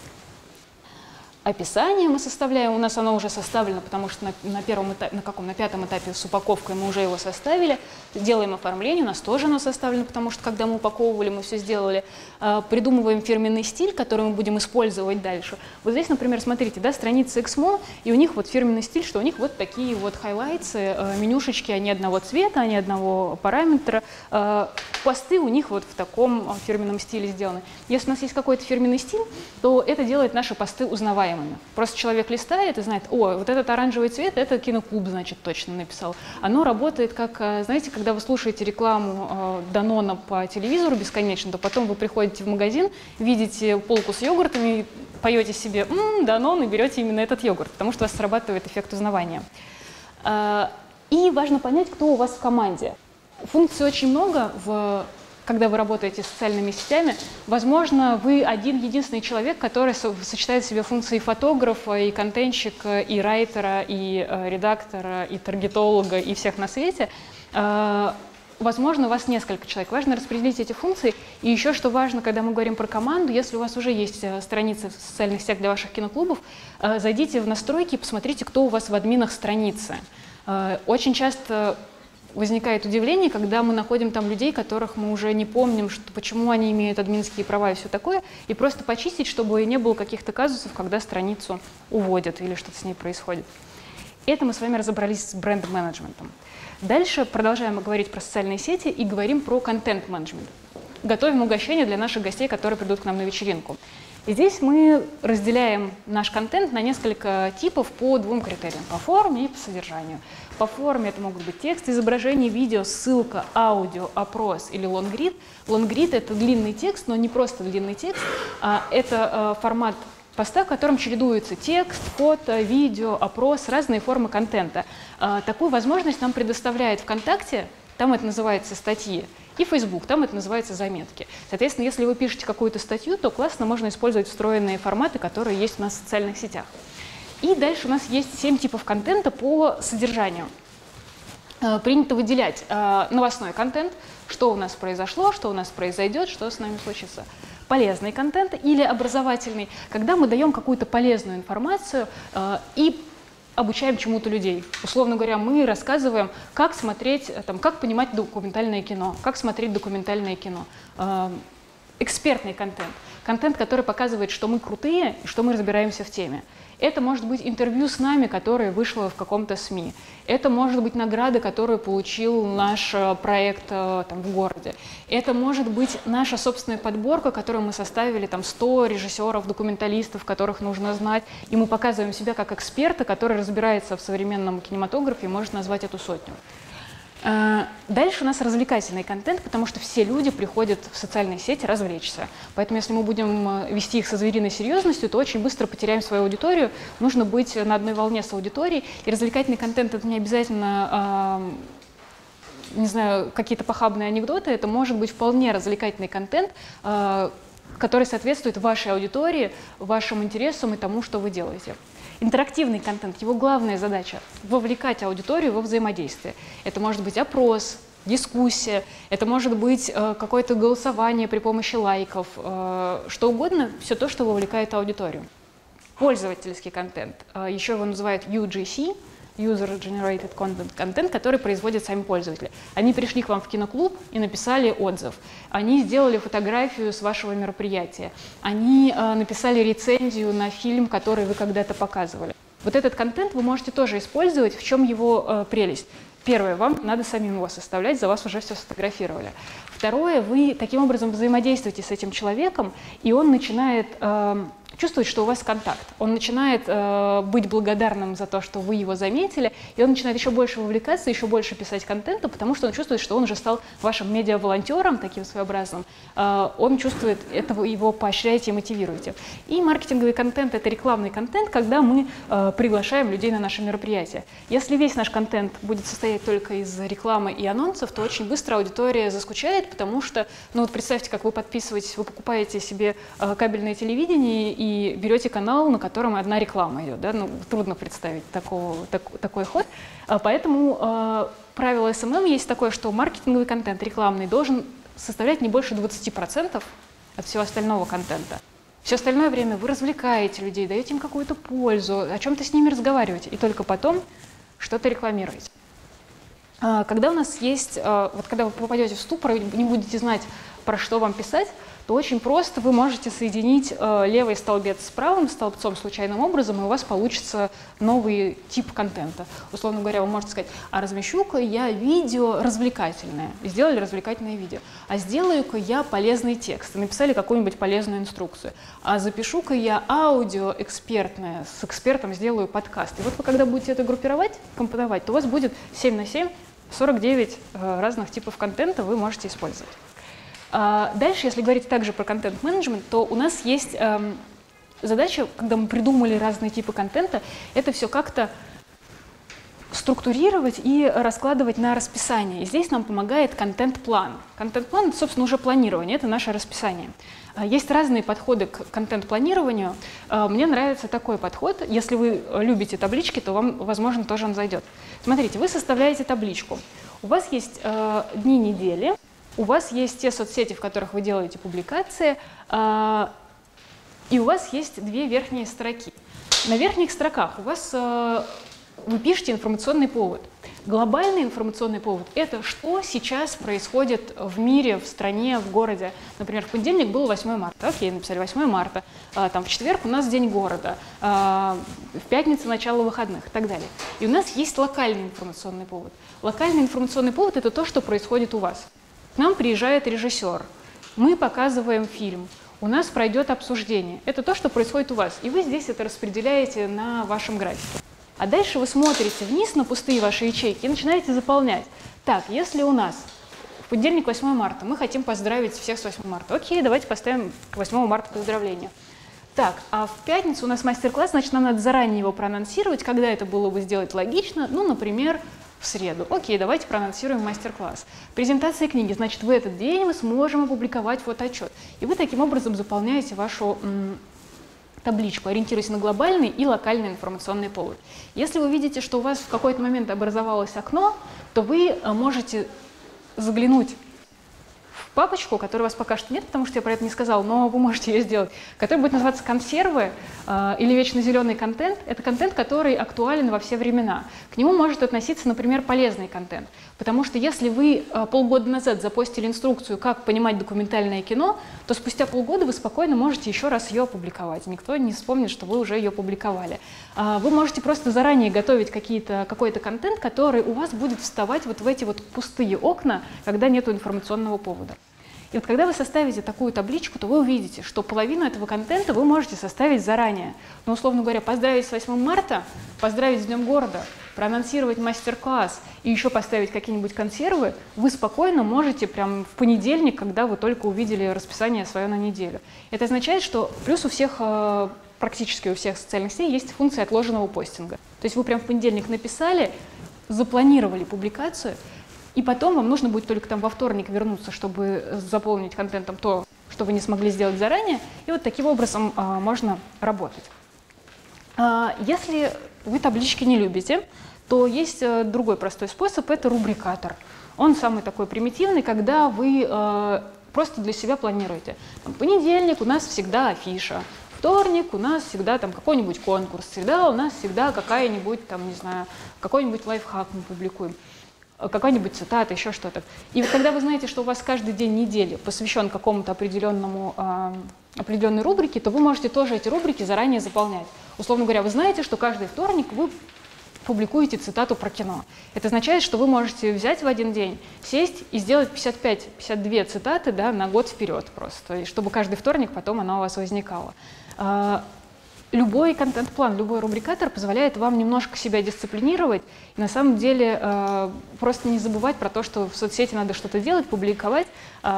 Speaker 1: Описание мы составляем, у нас оно уже составлено, потому что на пятом этапе с упаковкой мы уже его составили. Делаем оформление, у нас тоже оно составлено, потому что когда мы упаковывали, мы все сделали. Придумываем фирменный стиль, который мы будем использовать дальше. Вот здесь, например, смотрите, да, страница Эксмо, и у них вот фирменный стиль, что у них вот такие вот хайлайтсы, менюшечки, они одного цвета, они одного параметра. Посты у них вот в таком фирменном стиле сделаны. Если у нас есть какой-то фирменный стиль, то это делает наши посты узнаваемыми. Просто человек листает и знает, о, вот этот оранжевый цвет, это киноклуб, значит, точно написал. Оно работает как, знаете, когда вы слушаете рекламу Данона по телевизору бесконечно, то потом вы приходите в магазин, видите полку с йогуртами, поете себе Данон и берете именно этот йогурт, потому что у вас срабатывает эффект узнавания. И важно понять, кто у вас в команде. Функций очень много когда вы работаете с социальными сетями. Возможно, вы один-единственный человек, который сочетает в себе функции фотографа, и контентщика, и райтера, и редактора, и таргетолога, и всех на свете. Возможно, у вас несколько человек. Важно распределить эти функции. И еще что важно, когда мы говорим про команду, если у вас уже есть страницы в социальных сетях для ваших киноклубов, зайдите в настройки и посмотрите, кто у вас в админах страницы. Очень часто возникает удивление, когда мы находим там людей, которых мы уже не помним, почему они имеют админские права и все такое, и просто почистить, чтобы не было каких-то казусов, когда страницу уводят или что-то с ней происходит. Это мы с вами разобрались с бренд-менеджментом. Дальше продолжаем говорить про социальные сети и говорим про контент-менеджмент. Готовим угощение для наших гостей, которые придут к нам на вечеринку. И здесь мы разделяем наш контент на несколько типов по двум критериям – по форме и по содержанию. По форме это могут быть текст, изображение, видео, ссылка, аудио, опрос или лонгрид. Лонгрид – это длинный текст, но не просто длинный текст, а это формат поста, в котором чередуются текст, фото, видео, опрос, разные формы контента. Такую возможность нам предоставляет ВКонтакте, там это называется статьи, и Facebook, там это называется заметки. Соответственно, если вы пишете какую-то статью, то классно можно использовать встроенные форматы, которые есть у нас в социальных сетях. И дальше у нас есть 7 типов контента по содержанию. Принято выделять новостной контент, что у нас произошло, что у нас произойдет, что с нами случится. Полезный контент или образовательный, когда мы даем какую-то полезную информацию и обучаем чему-то людей. Условно говоря, мы рассказываем, как смотреть, как понимать документальное кино, как смотреть документальное кино. Экспертный контент. Контент, который показывает, что мы крутые и что мы разбираемся в теме. Это может быть интервью с нами, которое вышло в каком-то СМИ. Это может быть награда, которую получил наш проект в городе. Это может быть наша собственная подборка, которую мы составили, 100 режиссеров, документалистов, которых нужно знать. И мы показываем себя как эксперта, который разбирается в современном кинематографе и может назвать эту сотню. Дальше у нас развлекательный контент, потому что все люди приходят в социальные сети развлечься. Поэтому если мы будем вести их со звериной серьезностью, то очень быстро потеряем свою аудиторию. Нужно быть на одной волне с аудиторией. И развлекательный контент — это не обязательно не знаю, какие-то похабные анекдоты, это может быть вполне развлекательный контент, который соответствует вашей аудитории, вашим интересам и тому, что вы делаете. Интерактивный контент, его главная задача – вовлекать аудиторию во взаимодействие. Это может быть опрос, дискуссия, это может быть какое-то голосование при помощи лайков, что угодно, все то, что вовлекает аудиторию. Пользовательский контент, еще его называют UGC, User Generated Content, контент, который производят сами пользователи. Они пришли к вам в киноклуб и написали отзыв. Они сделали фотографию с вашего мероприятия. Они написали рецензию на фильм, который вы когда-то показывали. Вот этот контент вы можете тоже использовать. В чем его прелесть? Первое, вам надо самим его составлять, за вас уже все сфотографировали. Второе, вы таким образом взаимодействуете с этим человеком, и он начинает чувствовать, что у вас контакт. Он начинает быть благодарным за то, что вы его заметили, и он начинает еще больше вовлекаться, еще больше писать контента, потому что он чувствует, что он уже стал вашим медиа-волонтером, таким своеобразным. Он чувствует это, вы его поощряете и мотивируете. И маркетинговый контент – это рекламный контент, когда мы приглашаем людей на наши мероприятия. Если весь наш контент будет состоять только из рекламы и анонсов, то очень быстро аудитория заскучает, потому что, ну вот представьте, как вы подписываетесь, вы покупаете себе кабельное телевидение и берете канал, на котором одна реклама идет. Да? Ну, трудно представить такой ход. Поэтому правило SMM есть такое, что маркетинговый контент рекламный должен составлять не больше 20% от всего остального контента. Все остальное время вы развлекаете людей, даете им какую-то пользу, о чем-то с ними разговариваете, и только потом что-то рекламируете. Когда у нас есть, вот когда вы попадете в ступор и не будете знать, про что вам писать, то очень просто вы можете соединить левый столбец с правым столбцом случайным образом, и у вас получится новый тип контента. Условно говоря, вы можете сказать, а размещу-ка я видео развлекательное, и сделали развлекательное видео, а сделаю-ка я полезный текст, и написали какую-нибудь полезную инструкцию, а запишу-ка я аудио экспертное, с экспертом сделаю подкаст. И вот вы когда будете это группировать, компоновать, то у вас будет 7 на 7, 49 разных типов контента вы можете использовать. Дальше, если говорить также про контент-менеджмент, то у нас есть задача, когда мы придумали разные типы контента, это все как-то структурировать и раскладывать на расписание. И здесь нам помогает контент-план. Контент-план – это, собственно, уже планирование, это наше расписание. Есть разные подходы к контент-планированию. Мне нравится такой подход. Если вы любите таблички, то вам, возможно, тоже он зайдет. Смотрите, вы составляете табличку. У вас есть дни недели, у вас есть те соцсети, в которых вы делаете публикации, и у вас есть две верхние строки. На верхних строках у вас вы пишете информационный повод. Глобальный информационный повод – это что сейчас происходит в мире, в стране, в городе. Например, в понедельник был 8 марта. Окей, написали 8 марта. Там, в четверг у нас День города. В пятницу начало выходных и так далее. И у нас есть локальный информационный повод. Локальный информационный повод – это то, что происходит у вас. К нам приезжает режиссер, мы показываем фильм, у нас пройдет обсуждение. Это то, что происходит у вас, и вы здесь это распределяете на вашем графике. А дальше вы смотрите вниз на пустые ваши ячейки и начинаете заполнять. Так, если у нас в понедельник 8 марта, мы хотим поздравить всех с 8 марта. Окей, давайте поставим к 8 марта поздравления. Так, а в пятницу у нас мастер-класс, значит, нам надо заранее его проанонсировать, когда это было бы сделать логично, ну, например, в среду. Окей, давайте проанонсируем мастер-класс. Презентация книги, значит, в этот день мы сможем опубликовать фотоотчет. И вы таким образом заполняете вашу табличку, ориентируясь на глобальный и локальный информационный повод. Если вы видите, что у вас в какой-то момент образовалось окно, то вы можете заглянуть в папочку, которой у вас пока что нет, потому что я про это не сказала, но вы можете ее сделать, которая будет называться «Консервы» или «Вечно зеленый контент». Это контент, который актуален во все времена. К нему может относиться, например, полезный контент. Потому что если вы полгода назад запостили инструкцию, как понимать документальное кино, то спустя полгода вы спокойно можете еще раз ее опубликовать. Никто не вспомнит, что вы уже ее публиковали. Вы можете просто заранее готовить какой-то контент, который у вас будет вставать вот в эти вот пустые окна, когда нет информационного повода. И вот когда вы составите такую табличку, то вы увидите, что половину этого контента вы можете составить заранее. Ну, условно говоря, поздравить с 8 марта, поздравить с Днем города, проанонсировать мастер-класс и еще поставить какие-нибудь консервы, вы спокойно можете прям в понедельник, когда вы только увидели расписание свое на неделю. Это означает, что плюс у всех, практически у всех социальных сетей есть функция отложенного постинга. То есть вы прям в понедельник написали, запланировали публикацию, И потом вам нужно будет только там во вторник вернуться, чтобы заполнить контентом то, что вы не смогли сделать заранее. И вот таким образом можно работать. Если вы таблички не любите, то есть другой простой способ – это рубрикатор. Он самый такой примитивный, когда вы просто для себя планируете. Понедельник у нас всегда афиша, вторник у нас всегда там какой-нибудь конкурс, среда у нас всегда какая-нибудь там, не знаю, какой-нибудь лайфхак мы публикуем, какая-нибудь цитата, еще что-то. И вот когда вы знаете, что у вас каждый день недели посвящен какому-то определенной рубрике, то вы можете тоже эти рубрики заранее заполнять. Условно говоря, вы знаете, что каждый вторник вы публикуете цитату про кино. Это означает, что вы можете взять в один день, сесть и сделать 55-52 цитаты, да, на год вперед просто, и чтобы каждый вторник потом она у вас возникала. Любой контент-план, любой рубрикатор позволяет вам немножко себя дисциплинировать и на самом деле просто не забывать про то, что в соцсети надо что-то делать, публиковать.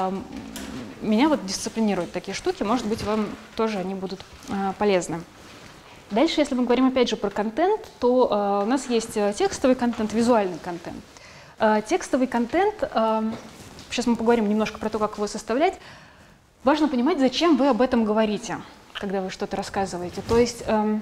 Speaker 1: Меня вот дисциплинируют такие штуки, может быть, вам тоже они будут полезны. Дальше, если мы говорим опять же про контент, то у нас есть текстовый контент, визуальный контент. Текстовый контент, сейчас мы поговорим немножко про то, как его составлять. Важно понимать, зачем вы об этом говорите, когда вы что-то рассказываете. То есть,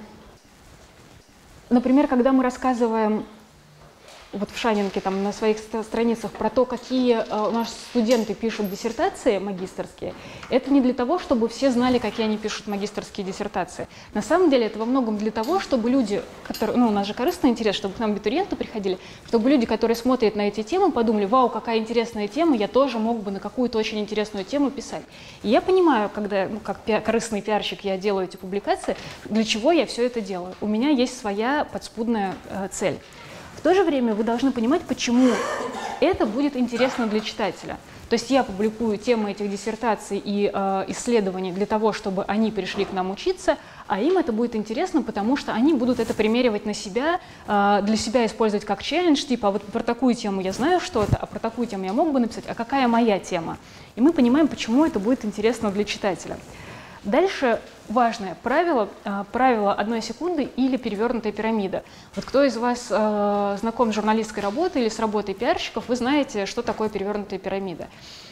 Speaker 1: например, когда мы рассказываем вот в Шанинке там на своих страницах про то, какие у нас студенты пишут диссертации магистерские, это не для того, чтобы все знали, какие они пишут магистерские диссертации. На самом деле это во многом для того, чтобы люди, которые, у нас же корыстный интерес, чтобы к нам абитуриенты приходили, чтобы люди, которые смотрят на эти темы, подумали: вау, какая интересная тема, я тоже мог бы на какую-то очень интересную тему писать. И я понимаю, когда, как корыстный пиарщик, я делаю эти публикации, для чего я все это делаю. У меня есть своя подспудная цель. В то же время вы должны понимать, почему это будет интересно для читателя. То есть я публикую темы этих диссертаций и исследований для того, чтобы они пришли к нам учиться, а им это будет интересно, потому что они будут это примеривать на себя, для себя использовать как челлендж, типа: а вот про такую тему я знаю что-то, а про такую тему я мог бы написать, а какая моя тема? И мы понимаем, почему это будет интересно для читателя. Дальше важное правило, правило 1 секунды или перевернутая пирамида. Вот кто из вас знаком с журналистской работой или с работой пиарщиков, вы знаете, что такое перевернутая пирамида.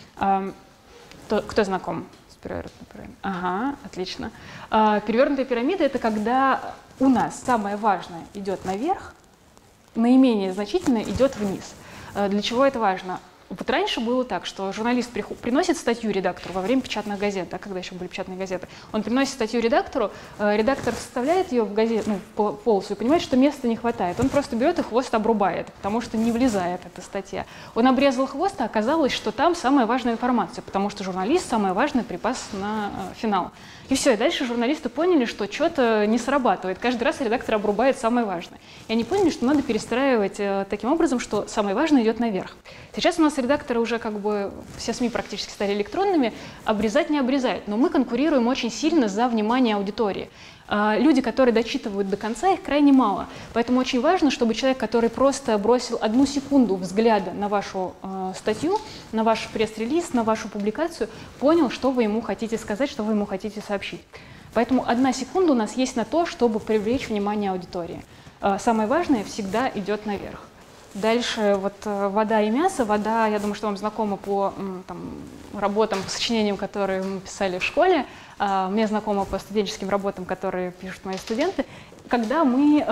Speaker 1: Кто знаком с перевернутой пирамидой? Ага, отлично. Перевернутая пирамида – это когда у нас самое важное идет наверх, наименее значительное идет вниз. Для чего это важно? Вот раньше было так, что журналист приносит статью редактору во время печатных газет, да, когда еще были печатные газеты. Он приносит статью редактору, редактор вставляет ее в газету, в полосу и понимает, что места не хватает. Он просто берет и хвост обрубает, потому что не влезает эта статья. Он обрезал хвост, а оказалось, что там самая важная информация, потому что журналист – самый важный припас на финал. И все, и дальше журналисты поняли, что что-то не срабатывает. Каждый раз редактор обрубает самое важное. И они поняли, что надо перестраивать таким образом, что самое важное идет наверх. Сейчас у нас редакторы уже как бы, все СМИ практически стали электронными, обрезать не обрезают, но мы конкурируем очень сильно за внимание аудитории. Люди, которые дочитывают до конца, их крайне мало. Поэтому очень важно, чтобы человек, который просто бросил 1 секунду взгляда на вашу статью, на ваш пресс-релиз, на вашу публикацию, понял, что вы ему хотите сказать, что вы ему хотите сообщить. Поэтому 1 секунда у нас есть на то, чтобы привлечь внимание аудитории. Самое важное всегда идет наверх. Дальше вот вода и мясо. Вода, я думаю, что вам знакома по работам, по сочинениям, которые мы писали в школе. Мне знакомо по студенческим работам, которые пишут мои студенты. Когда мы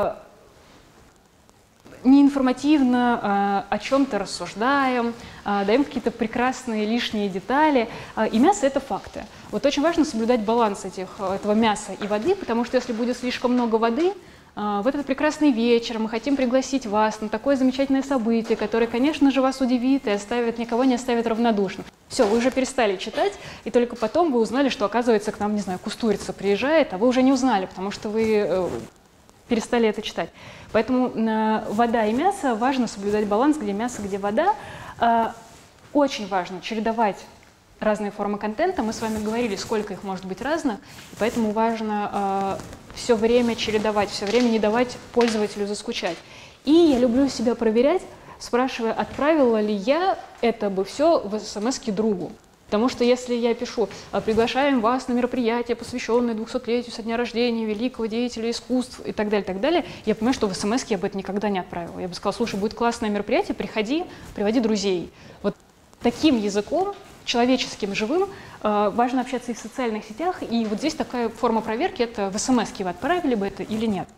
Speaker 1: неинформативно о чем-то рассуждаем, даем какие-то прекрасные лишние детали. И мясо – это факты. Вот очень важно соблюдать баланс этого мяса и воды, потому что если будет слишком много воды, в этот прекрасный вечер мы хотим пригласить вас на такое замечательное событие, которое, конечно же, вас удивит и никого не оставит равнодушным. Все, вы уже перестали читать, и только потом вы узнали, что, оказывается, к нам, не знаю, Кустурица приезжает, а вы уже не узнали, потому что вы перестали это читать. Поэтому вода и мясо, важно соблюдать баланс, где мясо, где вода. Очень важно чередовать разные формы контента. Мы с вами говорили, сколько их может быть разных, и поэтому важно все время чередовать, все время не давать пользователю заскучать. И я люблю себя проверять, спрашивая, отправила ли я это бы все в смс-ке другу. Потому что если я пишу «приглашаем вас на мероприятие, посвященное 200-летию со дня рождения великого деятеля искусств» и так далее, я понимаю, что в СМС я бы это никогда не отправила. Я бы сказала: слушай, будет классное мероприятие, приходи, приводи друзей. Вот таким языком, человеческим, живым, важно общаться и в социальных сетях. И вот здесь такая форма проверки – это в СМС-ке вы отправили бы это или нет.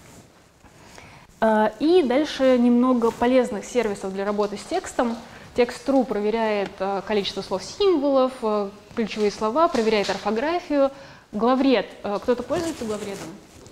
Speaker 1: И дальше немного полезных сервисов для работы с текстом. Text.ru проверяет количество слов-символов, ключевые слова, проверяет орфографию. Главред. Кто-то пользуется главредом?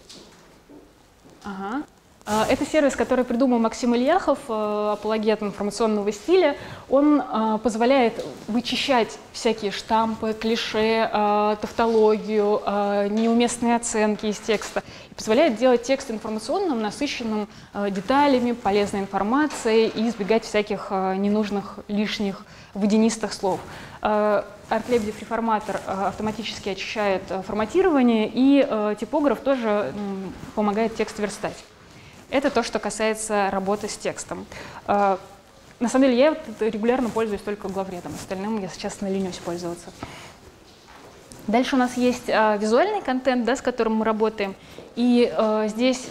Speaker 1: Ага. Это сервис, который придумал Максим Ильяхов, апологет информационного стиля. Он позволяет вычищать всякие штампы, клише, тавтологию, неуместные оценки из текста. И позволяет делать текст информационным, насыщенным деталями, полезной информацией и избегать всяких ненужных, лишних, водянистых слов. ArtLab реформатор автоматически очищает форматирование, и типограф тоже помогает текст верстать. Это то, что касается работы с текстом. На самом деле я регулярно пользуюсь только главредом, остальным я сейчас наленюсь пользоваться. Дальше у нас есть визуальный контент, да, с которым мы работаем. И здесь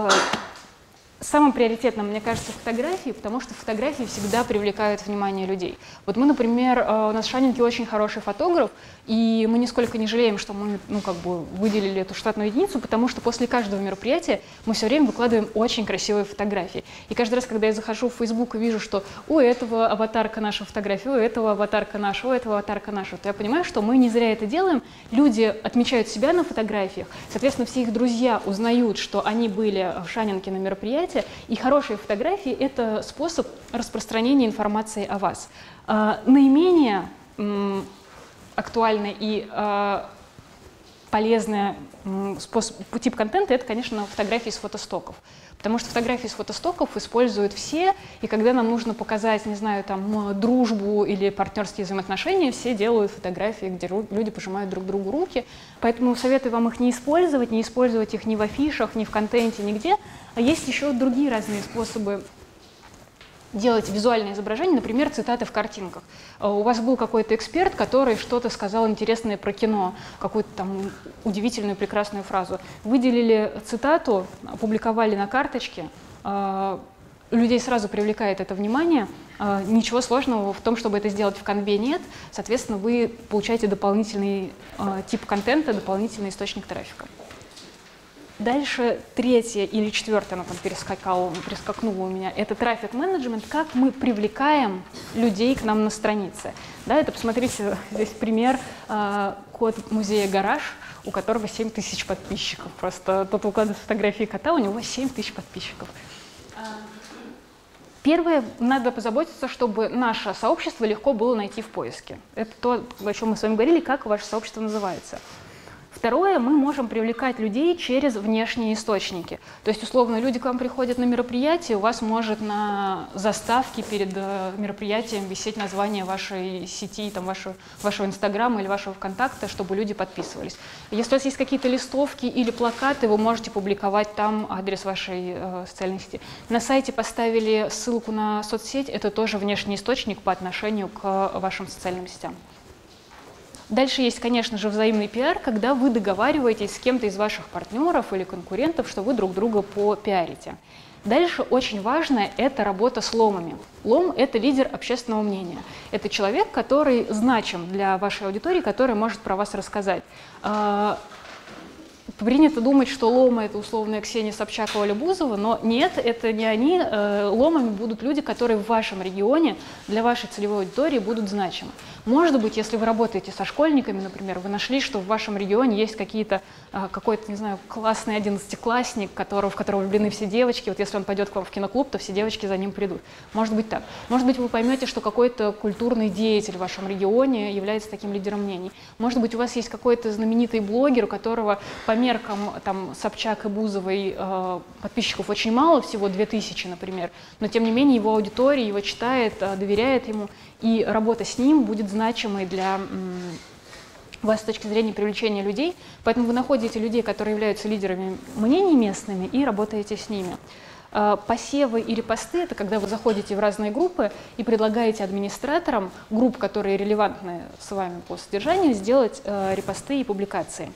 Speaker 1: самым приоритетным, мне кажется, фотографии, потому что фотографии всегда привлекают внимание людей. Вот мы, например, у нас в Шанинке очень хороший фотограф, и мы нисколько не жалеем, что мы выделили эту штатную единицу, потому что после каждого мероприятия мы все время выкладываем очень красивые фотографии. И каждый раз, когда я захожу в Facebook и вижу, что у этого аватарка наша фотография, у этого аватарка наша, у этого аватарка наша, то я понимаю, что мы не зря это делаем. Люди отмечают себя на фотографиях, соответственно, все их друзья узнают, что они были в Шанинке на мероприятии, и хорошие фотографии – это способ распространения информации о вас. Наименее актуальный и полезный тип контента – это, конечно, фотографии с фотостоков. Потому что фотографии с фотостоков используют все, и когда нам нужно показать, не знаю, там, дружбу или партнерские взаимоотношения, все делают фотографии, где люди пожимают друг другу руки. Поэтому советую вам их не использовать их ни в афишах, ни в контенте, нигде. А есть еще другие разные способы делать визуальное изображение, например, цитаты в картинках. У вас был какой-то эксперт, который что-то сказал интересное про кино, какую-то там удивительную, прекрасную фразу. Выделили цитату, опубликовали на карточке, людей сразу привлекает это внимание. Ничего сложного в том, чтобы это сделать в Canva, нет. Соответственно, вы получаете дополнительный тип контента, дополнительный источник трафика. Дальше третье или четвертое, оно там перескакнуло у меня, это трафик-менеджмент, как мы привлекаем людей к нам на странице. Да, это, посмотрите, здесь пример, код музея «Гараж», у которого 7000 подписчиков. Просто тот выкладывает фотографии кота, у него 7000 подписчиков. Первое, надо позаботиться, чтобы наше сообщество легко было найти в поиске. Это то, о чем мы с вами говорили, как ваше сообщество называется. Второе, мы можем привлекать людей через внешние источники. То есть, условно, люди к вам приходят на мероприятие, у вас может на заставке перед мероприятием висеть название вашей сети, там, вашего Инстаграма или вашего ВКонтакта, чтобы люди подписывались. Если у вас есть какие-то листовки или плакаты, вы можете публиковать там адрес вашей социальной сети. На сайте поставили ссылку на соцсеть, это тоже внешний источник по отношению к вашим социальным сетям. Дальше есть, конечно же, взаимный пиар, когда вы договариваетесь с кем-то из ваших партнеров или конкурентов, что вы друг друга попиарите. Дальше очень важно – это работа с ломами. Лом – это лидер общественного мнения. Это человек, который значим для вашей аудитории, который может про вас рассказать. Принято думать, что ломы – это условная Ксения Собчак, Оля Бузова, но нет, это не они. Ломами будут люди, которые в вашем регионе для вашей целевой аудитории будут значимы. Может быть, если вы работаете со школьниками, например, вы нашли, что в вашем регионе есть какой-то, не знаю, классный 11-классник, в которого влюблены все девочки. Вот если он пойдет к вам в киноклуб, то все девочки за ним придут. Может быть так. Может быть, вы поймете, что какой-то культурный деятель в вашем регионе является таким лидером мнений. Может быть, у вас есть какой-то знаменитый блогер, у которого по меркам там, Собчак и Бузовой подписчиков очень мало, всего 2000, например, но тем не менее его аудитория его читает, доверяет ему, и работа с ним будет значимой для вас с точки зрения привлечения людей. Поэтому вы находите людей, которые являются лидерами мнений местными, и работаете с ними. Посевы и репосты — это когда вы заходите в разные группы и предлагаете администраторам групп, которые релевантны с вами по содержанию, сделать репосты и публикации.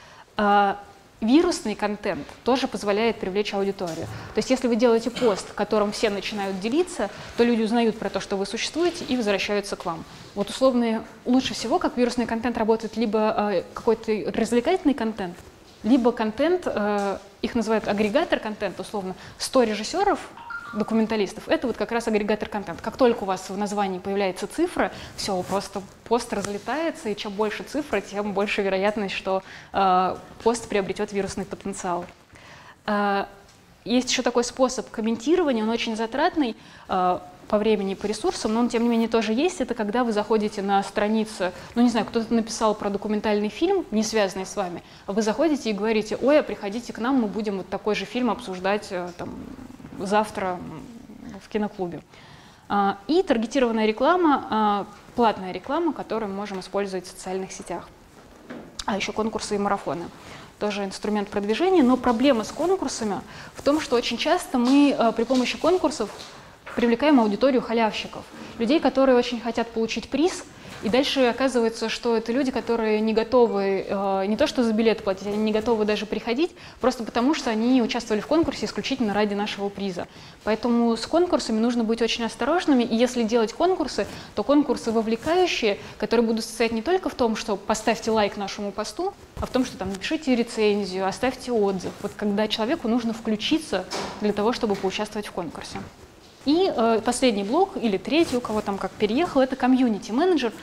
Speaker 1: Вирусный контент тоже позволяет привлечь аудиторию. То есть если вы делаете пост, в котором все начинают делиться, то люди узнают про то, что вы существуете, и возвращаются к вам. Вот условно, лучше всего, как вирусный контент работает, либо какой-то развлекательный контент, либо контент, их называют агрегатор контента, условно, 100 режиссеров, документалистов, это вот как раз агрегатор контента. Как только у вас в названии появляется цифра, все, просто пост разлетается, и чем больше цифры, тем больше вероятность, что пост приобретет вирусный потенциал. Есть еще такой способ комментирования, он очень затратный по времени и по ресурсам, но он, тем не менее, тоже есть. Это когда вы заходите на страницу, ну, не знаю, кто-то написал про документальный фильм, не связанный с вами, а вы заходите и говорите: ой, а приходите к нам, мы будем вот такой же фильм обсуждать там завтра в киноклубе. И таргетированная реклама, платная реклама, которую мы можем использовать в социальных сетях. А еще конкурсы и марафоны. Тоже инструмент продвижения, но проблема с конкурсами в том, что очень часто мы при помощи конкурсов привлекаем аудиторию халявщиков, людей, которые очень хотят получить приз, и дальше оказывается, что это люди, которые не готовы не то что за билет платить, они не готовы даже приходить, просто потому что они участвовали в конкурсе исключительно ради нашего приза. Поэтому с конкурсами нужно быть очень осторожными, и если делать конкурсы, то конкурсы вовлекающие, которые будут состоять не только в том, что поставьте лайк нашему посту, а в том, что там напишите рецензию, оставьте отзыв. Вот когда человеку нужно включиться для того, чтобы поучаствовать в конкурсе. И последний блок, или третий, у кого там как переехал, это комьюнити-менеджмент,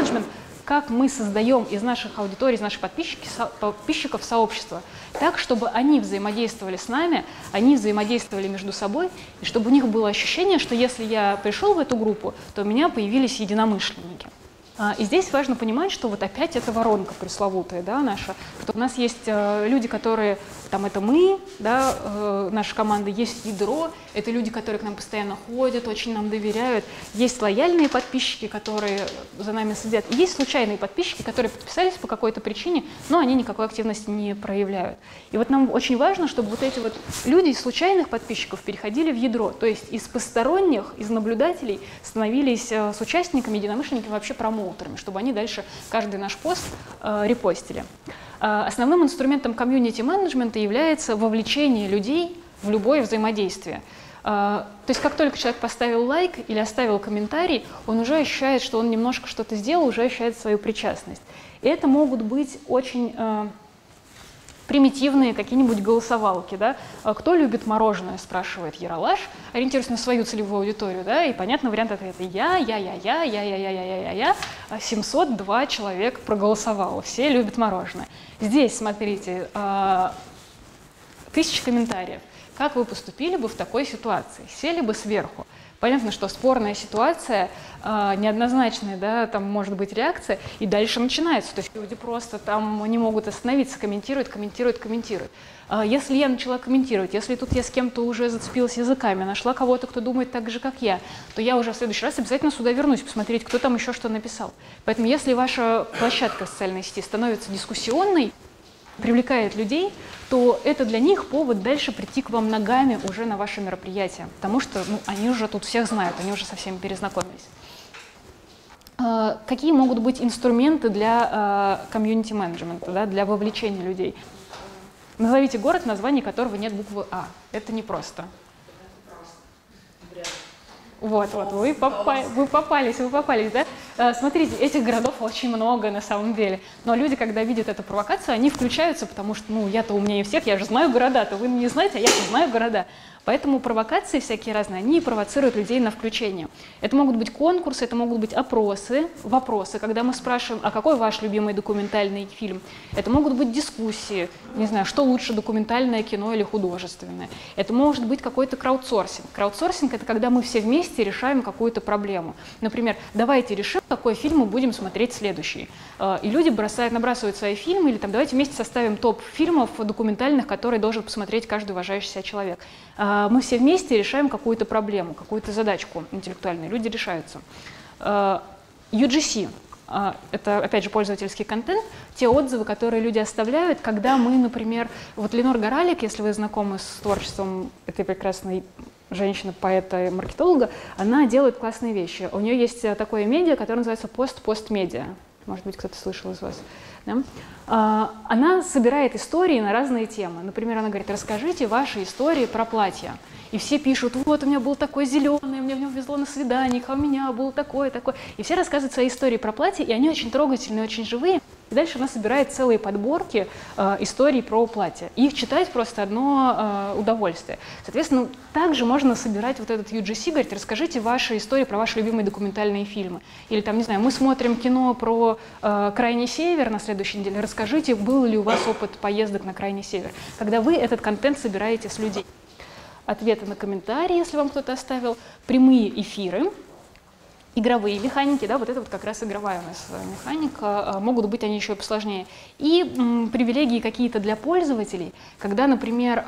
Speaker 1: как мы создаем из наших аудиторий, из наших подписчиков сообщества, так, чтобы они взаимодействовали с нами, они взаимодействовали между собой, и чтобы у них было ощущение, что если я пришел в эту группу, то у меня появились единомышленники. И здесь важно понимать, что вот опять эта воронка пресловутая, да, наша. Что у нас есть люди, которые, там это мы, да, наша команда, есть ядро, это люди, которые к нам постоянно ходят, очень нам доверяют. Есть лояльные подписчики, которые за нами следят. И есть случайные подписчики, которые подписались по какой-то причине, но они никакой активности не проявляют. И вот нам очень важно, чтобы вот эти вот люди из случайных подписчиков переходили в ядро, то есть из посторонних, из наблюдателей становились с участниками, единомышленниками, вообще промоутерами, чтобы они дальше каждый наш пост репостили. Основным инструментом комьюнити-менеджмента является вовлечение людей в любое взаимодействие. То есть как только человек поставил лайк или оставил комментарий, он уже ощущает, что он немножко что-то сделал, уже ощущает свою причастность. И это могут быть очень примитивные какие-нибудь голосовалки. Да? Кто любит мороженое, спрашивает Ералаш, ориентируясь на свою целевую аудиторию. Да? И понятно, вариант ответа: я, 702 человека проголосовало, все любят мороженое. Здесь, смотрите, 1000 комментариев. Как вы поступили бы в такой ситуации? Сели бы сверху? Понятно, что спорная ситуация, неоднозначная, да, там может быть реакция, и дальше начинается. То есть люди просто там не могут остановиться, комментируют. Если я начала комментировать, если тут я с кем-то уже зацепилась языками, нашла кого-то, кто думает так же, как я, то я уже в следующий раз обязательно сюда вернусь, посмотреть, кто там еще что написал. Поэтому если ваша площадка в социальной сети становится дискуссионной, привлекает людей, то это для них повод дальше прийти к вам ногами уже на ваше мероприятие, потому что они уже тут всех знают, они уже со всеми перезнакомились. Какие могут быть инструменты для комьюнити-менеджмента, да, для вовлечения людей? Назовите город, в названии которого нет буквы А. Это непросто. Вот, вы попались, да? Смотрите, этих городов очень много на самом деле. Но люди, когда видят эту провокацию, они включаются, потому что, я-то умнее всех, я же знаю города-то, вы не знаете, а я-то знаю города. Поэтому провокации всякие разные, они провоцируют людей на включение. Это могут быть конкурсы, это могут быть опросы, вопросы, когда мы спрашиваем, а какой ваш любимый документальный фильм? Это могут быть дискуссии, не знаю, что лучше, документальное кино или художественное. Это может быть какой-то краудсорсинг. Краудсорсинг — это когда мы все вместе решаем какую-то проблему. Например, давайте решим, какой фильм мы будем смотреть следующий. И люди набрасывают свои фильмы, или там давайте вместе составим топ фильмов документальных, которые должен посмотреть каждый уважающий себя человек. Мы все вместе решаем какую-то проблему, какую-то задачку интеллектуальную. Люди решаются. UGC. это, опять же, пользовательский контент, те отзывы, которые люди оставляют, когда мы, например, вот Ленор Горалик, если вы знакомы с творчеством этой прекрасной женщины, поэта и маркетолога, она делает классные вещи. У нее есть такое медиа, которое называется постмедиа. Может быть, кто-то слышал из вас. Да? Она собирает истории на разные темы. Например, она говорит, расскажите ваши истории про платья. И все пишут, вот у меня был такой зеленый, мне в нем везло на свидание, а у меня был такой. И все рассказывают свои истории про платья, и они очень трогательные, очень живые. И дальше она собирает целые подборки историй про платья. И их читать просто одно удовольствие. Соответственно, также можно собирать вот этот UGC, говорить, расскажите ваши истории про ваши любимые документальные фильмы. Или там, не знаю, мы смотрим кино про Крайний Север на следующей неделе, расскажите, был ли у вас опыт поездок на Крайний Север. Когда вы этот контент собираете с людей. Ответы на комментарии, если вам кто-то оставил, прямые эфиры, игровые механики, да, вот это вот как раз игровая у нас механика, могут быть они еще и посложнее. И привилегии какие-то для пользователей, когда, например,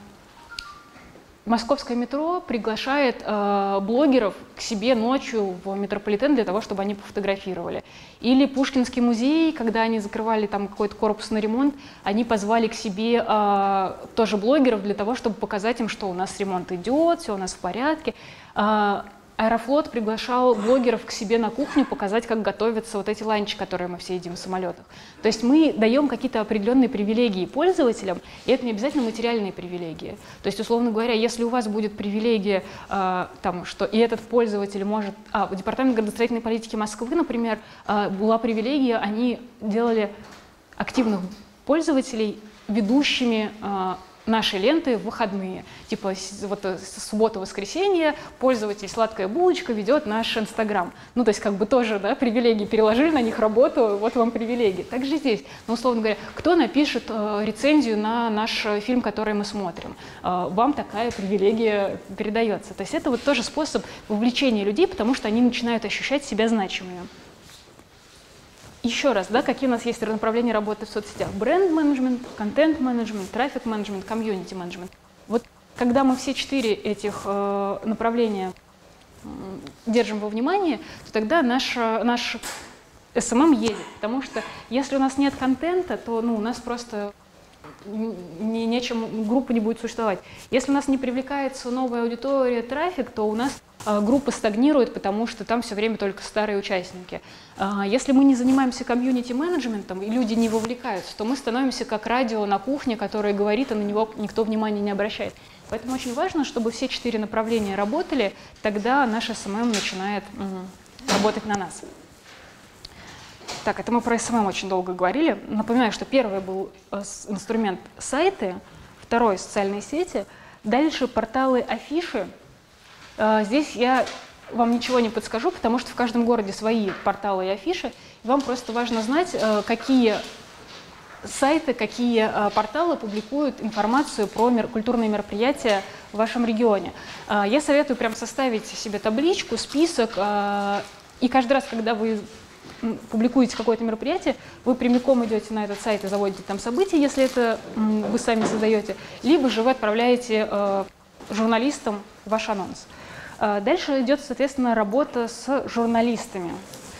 Speaker 1: московское метро приглашает блогеров к себе ночью в метрополитен для того, чтобы они пофотографировали. Или Пушкинский музей, когда они закрывали там какой-то корпус на ремонт, они позвали к себе тоже блогеров для того, чтобы показать им, что у нас ремонт идет, все у нас в порядке. Аэрофлот приглашал блогеров к себе на кухню показать, как готовятся вот эти ланчи, которые мы все едим в самолетах. То есть мы даем какие-то определенные привилегии пользователям, и это не обязательно материальные привилегии. То есть, условно говоря, если у вас будет привилегия, там, что и этот пользователь может... у Департамента градостроительной политики Москвы, например, была привилегия, они делали активных пользователей ведущими нашей ленты в выходные. Типа вот суббота-воскресенье, пользователь «Сладкая булочка» ведет наш Инстаграм. Ну, то есть как бы тоже, да, привилегии, переложили на них работу, вот вам привилегии. Так же здесь. Ну, условно говоря, кто напишет рецензию на наш фильм, который мы смотрим? Вам такая привилегия передается. То есть это вот тоже способ вовлечения людей, потому что они начинают ощущать себя значимыми. Еще раз, да, какие у нас есть направления работы в соцсетях? Бренд-менеджмент, контент-менеджмент, трафик-менеджмент, комьюнити-менеджмент. Вот когда мы все 4 этих направления держим во внимании, то тогда наш SMM едет. Потому что если у нас нет контента, то у нас просто нечем, группа не будет существовать. Если у нас не привлекается новая аудитория, трафик, то у нас группа стагнирует, потому что там все время только старые участники. Если мы не занимаемся комьюнити-менеджментом и люди не вовлекаются, то мы становимся как радио на кухне, которое говорит, а на него никто внимания не обращает. Поэтому очень важно, чтобы все 4 направления работали, тогда наш SMM начинает работать на нас. Так, это мы про SMM очень долго говорили. Напоминаю, что первый был инструмент сайты, второй — социальные сети, дальше порталы, афиши. Здесь я вам ничего не подскажу, потому что в каждом городе свои порталы и афиши. Вам просто важно знать, какие сайты, какие порталы публикуют информацию про культурные мероприятия в вашем регионе. Я советую прям составить себе табличку, список, и каждый раз, когда вы публикуете какое-то мероприятие, вы прямиком идете на этот сайт и заводите там события, если это вы сами создаете, либо же вы отправляете журналистам ваш анонс. Дальше идет, соответственно, работа с журналистами.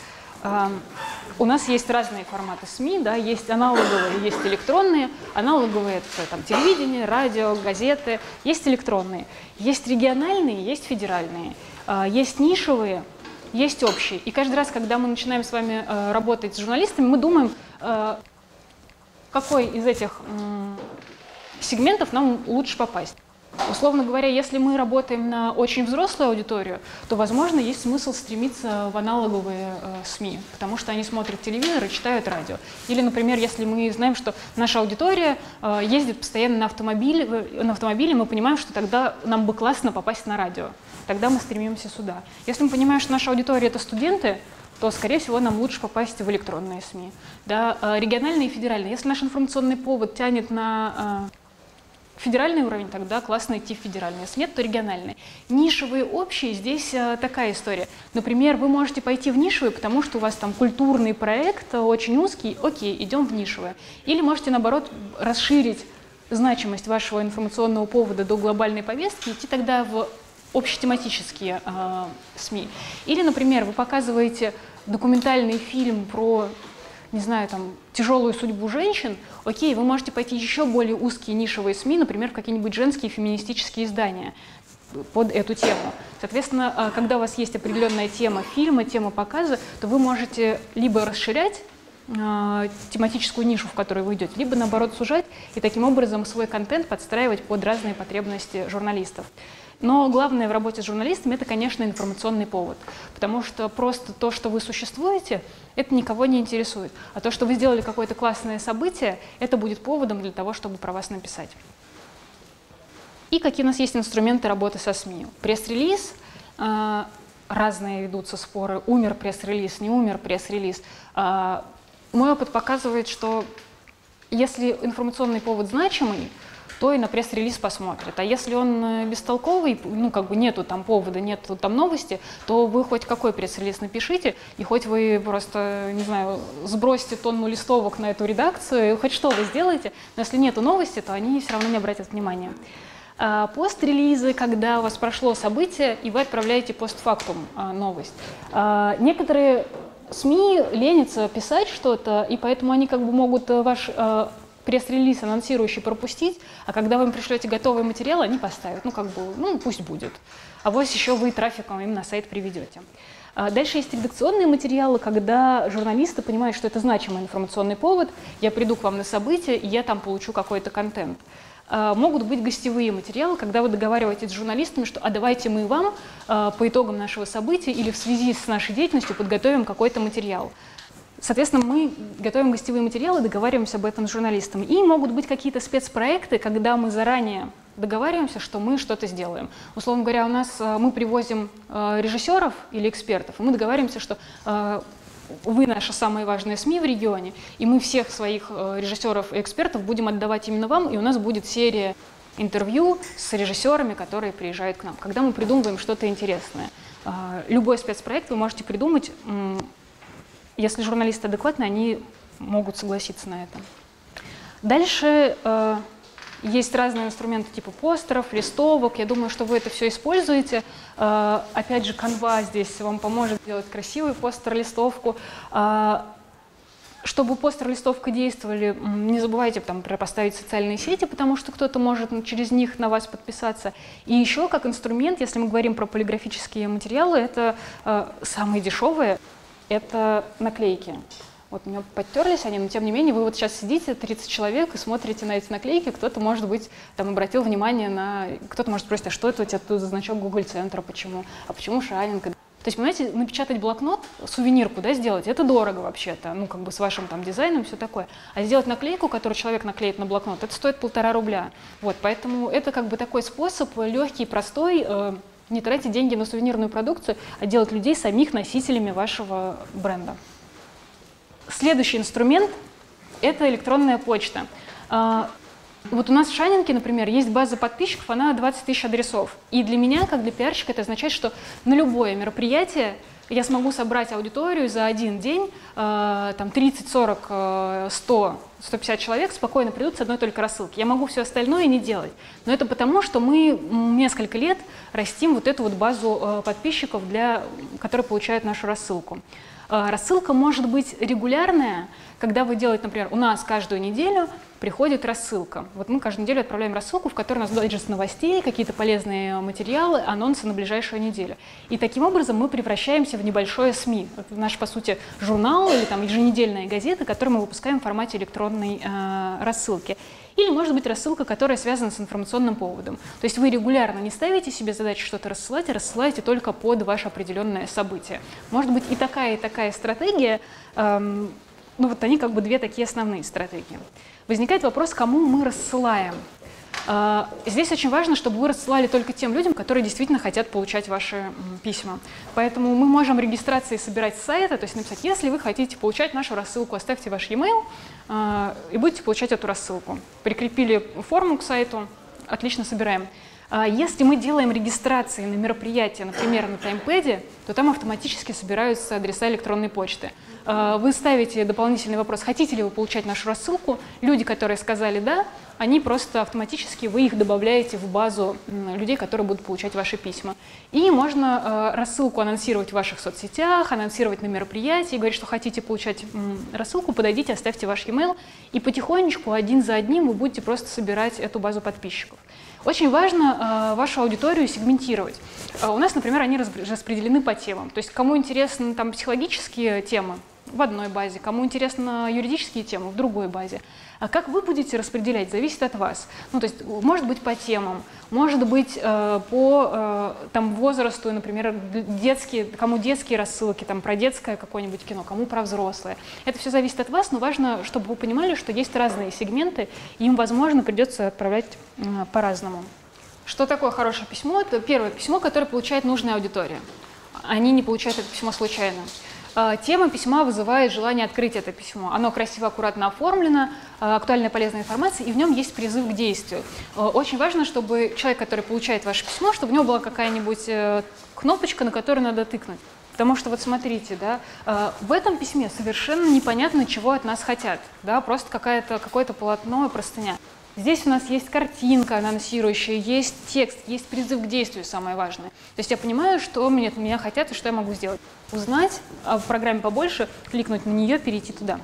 Speaker 1: У нас есть разные форматы СМИ, да, есть аналоговые, есть электронные. Аналоговые — это там телевидение, радио, газеты, есть электронные. Есть региональные, есть федеральные, есть нишевые, есть общие. И каждый раз, когда мы начинаем с вами работать с журналистами, мы думаем, какой из этих сегментов нам лучше попасть. Условно говоря, если мы работаем на очень взрослую аудиторию, то, возможно, есть смысл стремиться в аналоговые СМИ, потому что они смотрят телевизор и читают радио. Или, например, если мы знаем, что наша аудитория ездит постоянно на автомобиле, мы понимаем, что тогда нам бы классно попасть на радио. Тогда мы стремимся сюда. Если мы понимаем, что наша аудитория — это студенты, то, скорее всего, нам лучше попасть в электронные СМИ. Да, региональные и федеральные. Если наш информационный повод тянет на федеральный уровень, тогда классно идти в федеральные. Если нет, то региональные. Нишевые, общие, здесь такая история. Например, вы можете пойти в нишевые, потому что у вас там культурный проект очень узкий, окей, идем в нишевые. Или можете, наоборот, расширить значимость вашего информационного повода до глобальной повестки, идти тогда в общетематические СМИ. Или, например, вы показываете документальный фильм про, не знаю, там, тяжелую судьбу женщин, окей, вы можете пойти еще более узкие нишевые СМИ, например, в какие-нибудь женские феминистические издания под эту тему. Соответственно, когда у вас есть определенная тема фильма, тема показа, то вы можете либо расширять тематическую нишу, в которую вы идете, либо, наоборот, сужать и таким образом свой контент подстраивать под разные потребности журналистов. Но главное в работе с журналистами – это, конечно, информационный повод, потому что просто то, что вы существуете, это никого не интересует. А то, что вы сделали какое-то классное событие, это будет поводом для того, чтобы про вас написать. И какие у нас есть инструменты работы со СМИ? Пресс-релиз, разные ведутся споры, умер пресс-релиз, не умер пресс-релиз. Мой опыт показывает, что если информационный повод значимый, то и на пресс-релиз посмотрят. А если он бестолковый, ну как бы нету там повода, нету там новости, то вы хоть какой пресс-релиз напишите, и хоть вы просто, не знаю, сбросите тонну листовок на эту редакцию, хоть что вы сделаете, но если нету новости, то они все равно не обратят внимания. Пост-релизы, когда у вас прошло событие, и вы отправляете постфактум новость. Некоторые СМИ ленятся писать что-то, и поэтому они как бы могут ваш пресс-релиз анонсирующий пропустить, а когда вы им пришлете готовый материал, они поставят, ну как бы, ну пусть будет. А вот еще вы трафиком им на сайт приведете. Дальше есть редакционные материалы, когда журналисты понимают, что это значимый информационный повод, я приду к вам на событие, и я там получу какой-то контент. Могут быть гостевые материалы, когда вы договариваетесь с журналистами, что давайте мы вам по итогам нашего события или в связи с нашей деятельностью подготовим какой-то материал. Соответственно, мы готовим гостевые материалы, договариваемся об этом с журналистами. И могут быть какие-то спецпроекты, когда мы заранее договариваемся, что мы что-то сделаем. Условно говоря, у нас мы привозим режиссеров или экспертов, и мы договариваемся, что вы наша самая важная СМИ в регионе, и мы всех своих режиссеров и экспертов будем отдавать именно вам, и у нас будет серия интервью с режиссерами, которые приезжают к нам, когда мы придумываем что-то интересное. Любой спецпроект вы можете придумать, если журналисты адекватны, они могут согласиться на это. Дальше есть разные инструменты типа постеров, листовок. Я думаю, что вы это все используете. Опять же, Canva здесь вам поможет сделать красивый постер, листовку. Чтобы постер, листовка действовали, не забывайте там поставить социальные сети, потому что кто-то может через них на вас подписаться. И еще как инструмент, если мы говорим про полиграфические материалы, это самые дешевые. Это наклейки. Вот у меня подтерлись они, но тем не менее вы вот сейчас сидите, 30 человек, и смотрите на эти наклейки, кто-то, может быть, там обратил внимание на... Кто-то может спросить, а что это у тебя тут за значок Google-центра, почему? А почему Шанинка? То есть, понимаете, напечатать блокнот, сувенирку, да, сделать, это дорого вообще-то, ну, как бы с вашим там дизайном, все такое. А сделать наклейку, которую человек наклеит на блокнот, это стоит 1,5 рубля. Вот, поэтому это как бы такой способ, легкий, простой, не тратить деньги на сувенирную продукцию, а делать людей самих носителями вашего бренда. Следующий инструмент – это электронная почта. Вот у нас в Шанинке, например, есть база подписчиков, она 20 тысяч адресов. И для меня, как для пиарщика, это означает, что на любое мероприятие я смогу собрать аудиторию за один день, там 30, 40, 100, 150 человек спокойно придут с одной только рассылки. Я могу все остальное не делать. Но это потому, что мы несколько лет растим вот эту вот базу подписчиков, которые получают нашу рассылку. Рассылка может быть регулярная, когда вы делаете, например, у нас каждую неделю приходит рассылка. Вот мы каждую неделю отправляем рассылку, в которой у нас дайджест новостей, какие-то полезные материалы, анонсы на ближайшую неделю. И таким образом мы превращаемся в небольшое СМИ. Это наш, по сути, журнал или там еженедельная газета, которую мы выпускаем в формате электронной рассылки. Или, может быть, рассылка, которая связана с информационным поводом. То есть вы регулярно не ставите себе задачу что-то рассылать, а рассылаете только под ваше определенное событие. Может быть, и такая стратегия, ну вот они как бы две такие основные стратегии. Возникает вопрос, кому мы рассылаем. Здесь очень важно, чтобы вы рассылали только тем людям, которые действительно хотят получать ваши письма. Поэтому мы можем регистрации собирать с сайта, то есть написать, если вы хотите получать нашу рассылку, оставьте ваш e-mail и будете получать эту рассылку. Прикрепили форму к сайту, отлично собираем. Если мы делаем регистрации на мероприятия, например, на таймпэде, то там автоматически собираются адреса электронной почты. Вы ставите дополнительный вопрос, хотите ли вы получать нашу рассылку. Люди, которые сказали «да», они просто автоматически, вы их добавляете в базу людей, которые будут получать ваши письма. И можно рассылку анонсировать в ваших соцсетях, анонсировать на мероприятии, говорить, что хотите получать рассылку, подойдите, оставьте ваш e-mail, и потихонечку, один за одним, вы будете просто собирать эту базу подписчиков. Очень важно вашу аудиторию сегментировать. У нас, например, они распределены по темам. То есть кому интересны там психологические темы в одной базе, кому интересны юридические темы в другой базе. А как вы будете распределять, зависит от вас. Ну, то есть, может быть, по темам, может быть, по там, возрасту, например, кому детские рассылки, там, про детское какое-нибудь кино, кому про взрослое. Это все зависит от вас, но важно, чтобы вы понимали, что есть разные сегменты, и им, возможно, придется отправлять по-разному. Что такое хорошее письмо? Это первое письмо, которое получает нужная аудитория. Они не получают это письмо случайно. Тема письма вызывает желание открыть это письмо. Оно красиво, аккуратно оформлено, актуальная полезная информация, и в нем есть призыв к действию. Очень важно, чтобы человек, который получает ваше письмо, чтобы у него была какая-нибудь кнопочка, на которую надо тыкнуть. Потому что вот смотрите, да, в этом письме совершенно непонятно, чего от нас хотят. Да, просто какое-то полотно и простыня. Здесь у нас есть картинка анонсирующая, есть текст, есть призыв к действию, самое важное. То есть я понимаю, что меня хотят и что я могу сделать. Узнать в программе побольше, кликнуть на нее, перейти туда.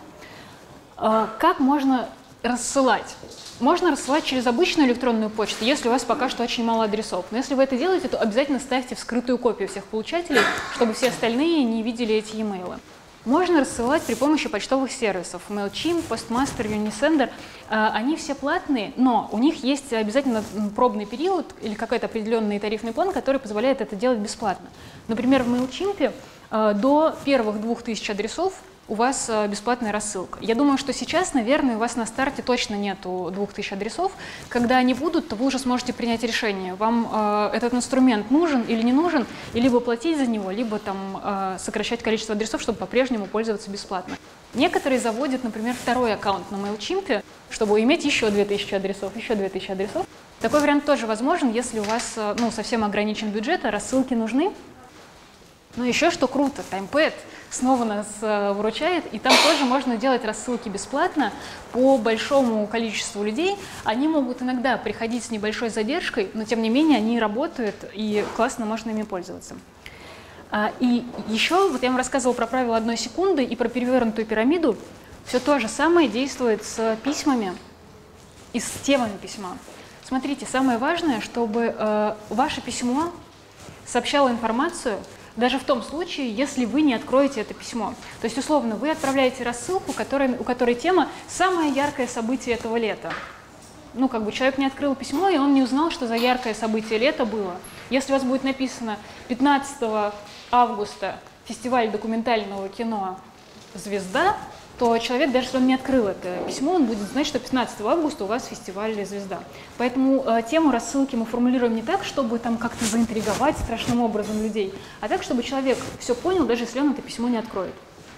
Speaker 1: Как можно рассылать? Можно рассылать через обычную электронную почту, если у вас пока что очень мало адресов. Но если вы это делаете, то обязательно ставьте вскрытую копию всех получателей, чтобы все остальные не видели эти e-mailы. Можно рассылать при помощи почтовых сервисов. MailChimp, Postmaster, Unisender. Они все платные, но у них есть обязательно пробный период или какой-то определенный тарифный план, который позволяет это делать бесплатно. Например, в MailChimp до первых 2000 адресов у вас бесплатная рассылка. Я думаю, что сейчас, наверное, у вас на старте точно нету 2000 адресов. Когда они будут, то вы уже сможете принять решение, вам этот инструмент нужен или не нужен, и либо платить за него, либо там, сокращать количество адресов, чтобы по-прежнему пользоваться бесплатно. Некоторые заводят, например, второй аккаунт на MailChimp, чтобы иметь еще 2000 адресов, еще 2000 адресов. Такой вариант тоже возможен, если у вас совсем ограничен бюджет, а рассылки нужны. Но еще что круто, TimePad снова нас выручает, и там тоже можно делать рассылки бесплатно по большому количеству людей. Они могут иногда приходить с небольшой задержкой, но тем не менее они работают, и классно можно ими пользоваться. И еще, вот я вам рассказывала про правило 1 секунды и про перевернутую пирамиду. Все то же самое действует с письмами и с темами письма. Смотрите, самое важное, чтобы ваше письмо сообщало информацию, даже в том случае, если вы не откроете это письмо. То есть, условно, вы отправляете рассылку, у которой тема «Самое яркое событие этого лета». Ну, как бы человек не открыл письмо, и он не узнал, что за яркое событие лета было. Если у вас будет написано 15 августа фестиваль документального кино «Звезда», то человек, даже если он не открыл это письмо, он будет знать, что 15 августа у вас фестиваль «Звезда». Поэтому тему рассылки мы формулируем не так, чтобы там как-то заинтриговать страшным образом людей, а так, чтобы человек все понял, даже если он это письмо не откроет.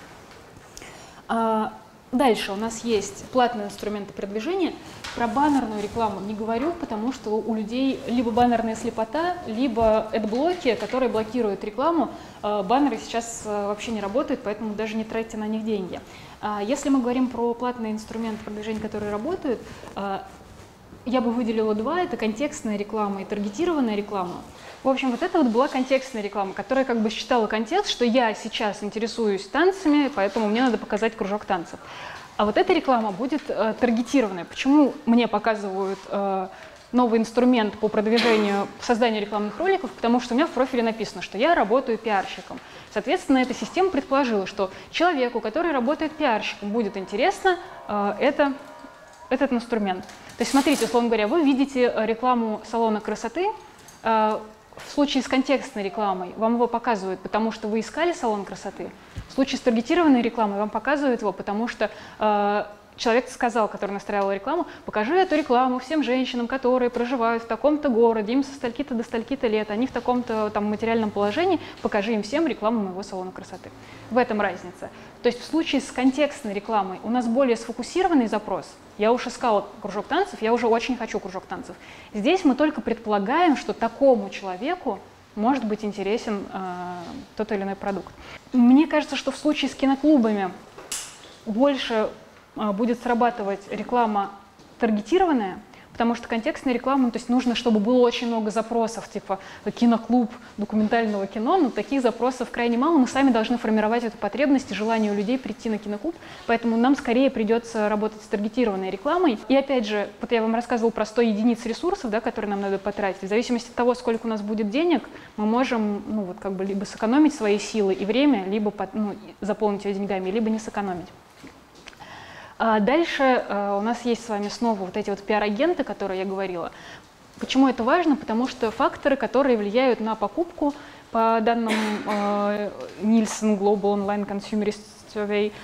Speaker 1: Дальше у нас есть платные инструменты продвижения. Про баннерную рекламу не говорю, потому что у людей либо баннерная слепота, либо адблоки, которые блокируют рекламу. Баннеры сейчас вообще не работают, поэтому даже не тратьте на них деньги. Если мы говорим про платные инструменты продвижения, которые работают, я бы выделила два. Это контекстная реклама и таргетированная реклама. В общем, вот это вот была контекстная реклама, которая как бы считала контекст, что я сейчас интересуюсь танцами, поэтому мне надо показать кружок танцев. А вот эта реклама будет таргетированная. Почему мне показывают новый инструмент по продвижению, созданию рекламных роликов? Потому что у меня в профиле написано, что я работаю пиарщиком. Соответственно, эта система предположила, что человеку, который работает пиарщиком, будет интересно этот инструмент. То есть, смотрите, условно говоря, вы видите рекламу салона красоты. В случае с контекстной рекламой вам его показывают, потому что вы искали салон красоты. В случае с таргетированной рекламой вам показывают его, потому что человек сказал, который настраивал рекламу: покажи эту рекламу всем женщинам, которые проживают в таком-то городе, им со стольки-то до стольки-то лет, они в таком-то там материальном положении, покажи им всем рекламу моего салона красоты. В этом разница. То есть в случае с контекстной рекламой у нас более сфокусированный запрос. Я уж искала кружок танцев, я уже очень хочу кружок танцев. Здесь мы только предполагаем, что такому человеку может быть интересен тот или иной продукт. Мне кажется, что в случае с киноклубами больше будет срабатывать реклама таргетированная, потому что контекстная реклама, то есть нужно, чтобы было очень много запросов, типа киноклуб документального кино, но таких запросов крайне мало, мы сами должны формировать эту потребность и желание у людей прийти на киноклуб, поэтому нам скорее придется работать с таргетированной рекламой. И опять же, вот я вам рассказывала про 100 единиц ресурсов, да, которые нам надо потратить. В зависимости от того, сколько у нас будет денег, мы можем либо сэкономить свои силы и время, либо заполнить ее деньгами, либо не сэкономить. Дальше у нас есть с вами снова вот эти вот пиар-агенты, которые я говорила. Почему это важно? Потому что факторы, которые влияют на покупку, по данным Nielsen Global Online Consumer Survey,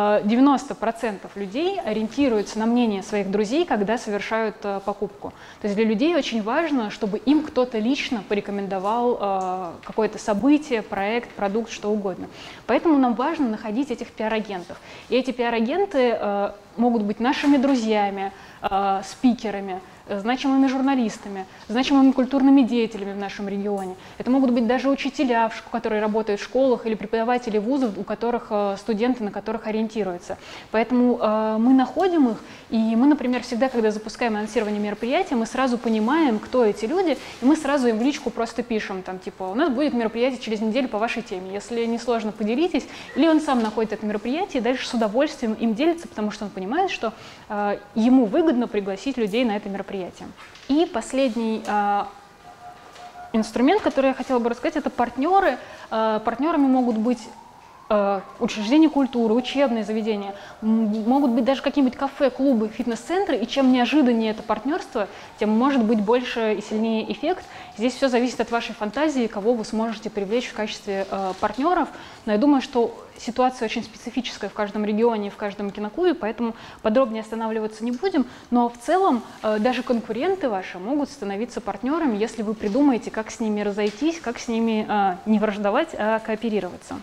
Speaker 1: 90% людей ориентируются на мнение своих друзей, когда совершают покупку. То есть для людей очень важно, чтобы им кто-то лично порекомендовал какое-то событие, проект, продукт, что угодно. Поэтому нам важно находить этих пиар-агентов. И эти пиар-агенты могут быть нашими друзьями, спикерами, значимыми журналистами, значимыми культурными деятелями в нашем регионе. Это могут быть даже учителя, которые работают в школах, или преподаватели вузов, у которых студенты, на которых ориентируются. Поэтому мы находим их, и мы, например, всегда, когда запускаем анонсирование мероприятия, мы сразу понимаем, кто эти люди, и мы сразу им в личку просто пишем, там, типа, у нас будет мероприятие через неделю по вашей теме, если не сложно, поделитесь. Или он сам находит это мероприятие и дальше с удовольствием им делится, потому что он понимает, что ему выгодно пригласить людей на это мероприятие. И последний инструмент, который я хотела бы рассказать, это партнеры. Партнерами могут быть учреждения культуры, учебные заведения, могут быть даже какие-нибудь кафе, клубы, фитнес-центры, и чем неожиданнее это партнерство, тем может быть больше и сильнее эффект. Здесь все зависит от вашей фантазии, кого вы сможете привлечь в качестве партнеров, но я думаю, что ситуация очень специфическая в каждом регионе, в каждом киноклубе, поэтому подробнее останавливаться не будем, но в целом даже конкуренты ваши могут становиться партнерами, если вы придумаете, как с ними разойтись, как с ними не враждовать, а кооперироваться.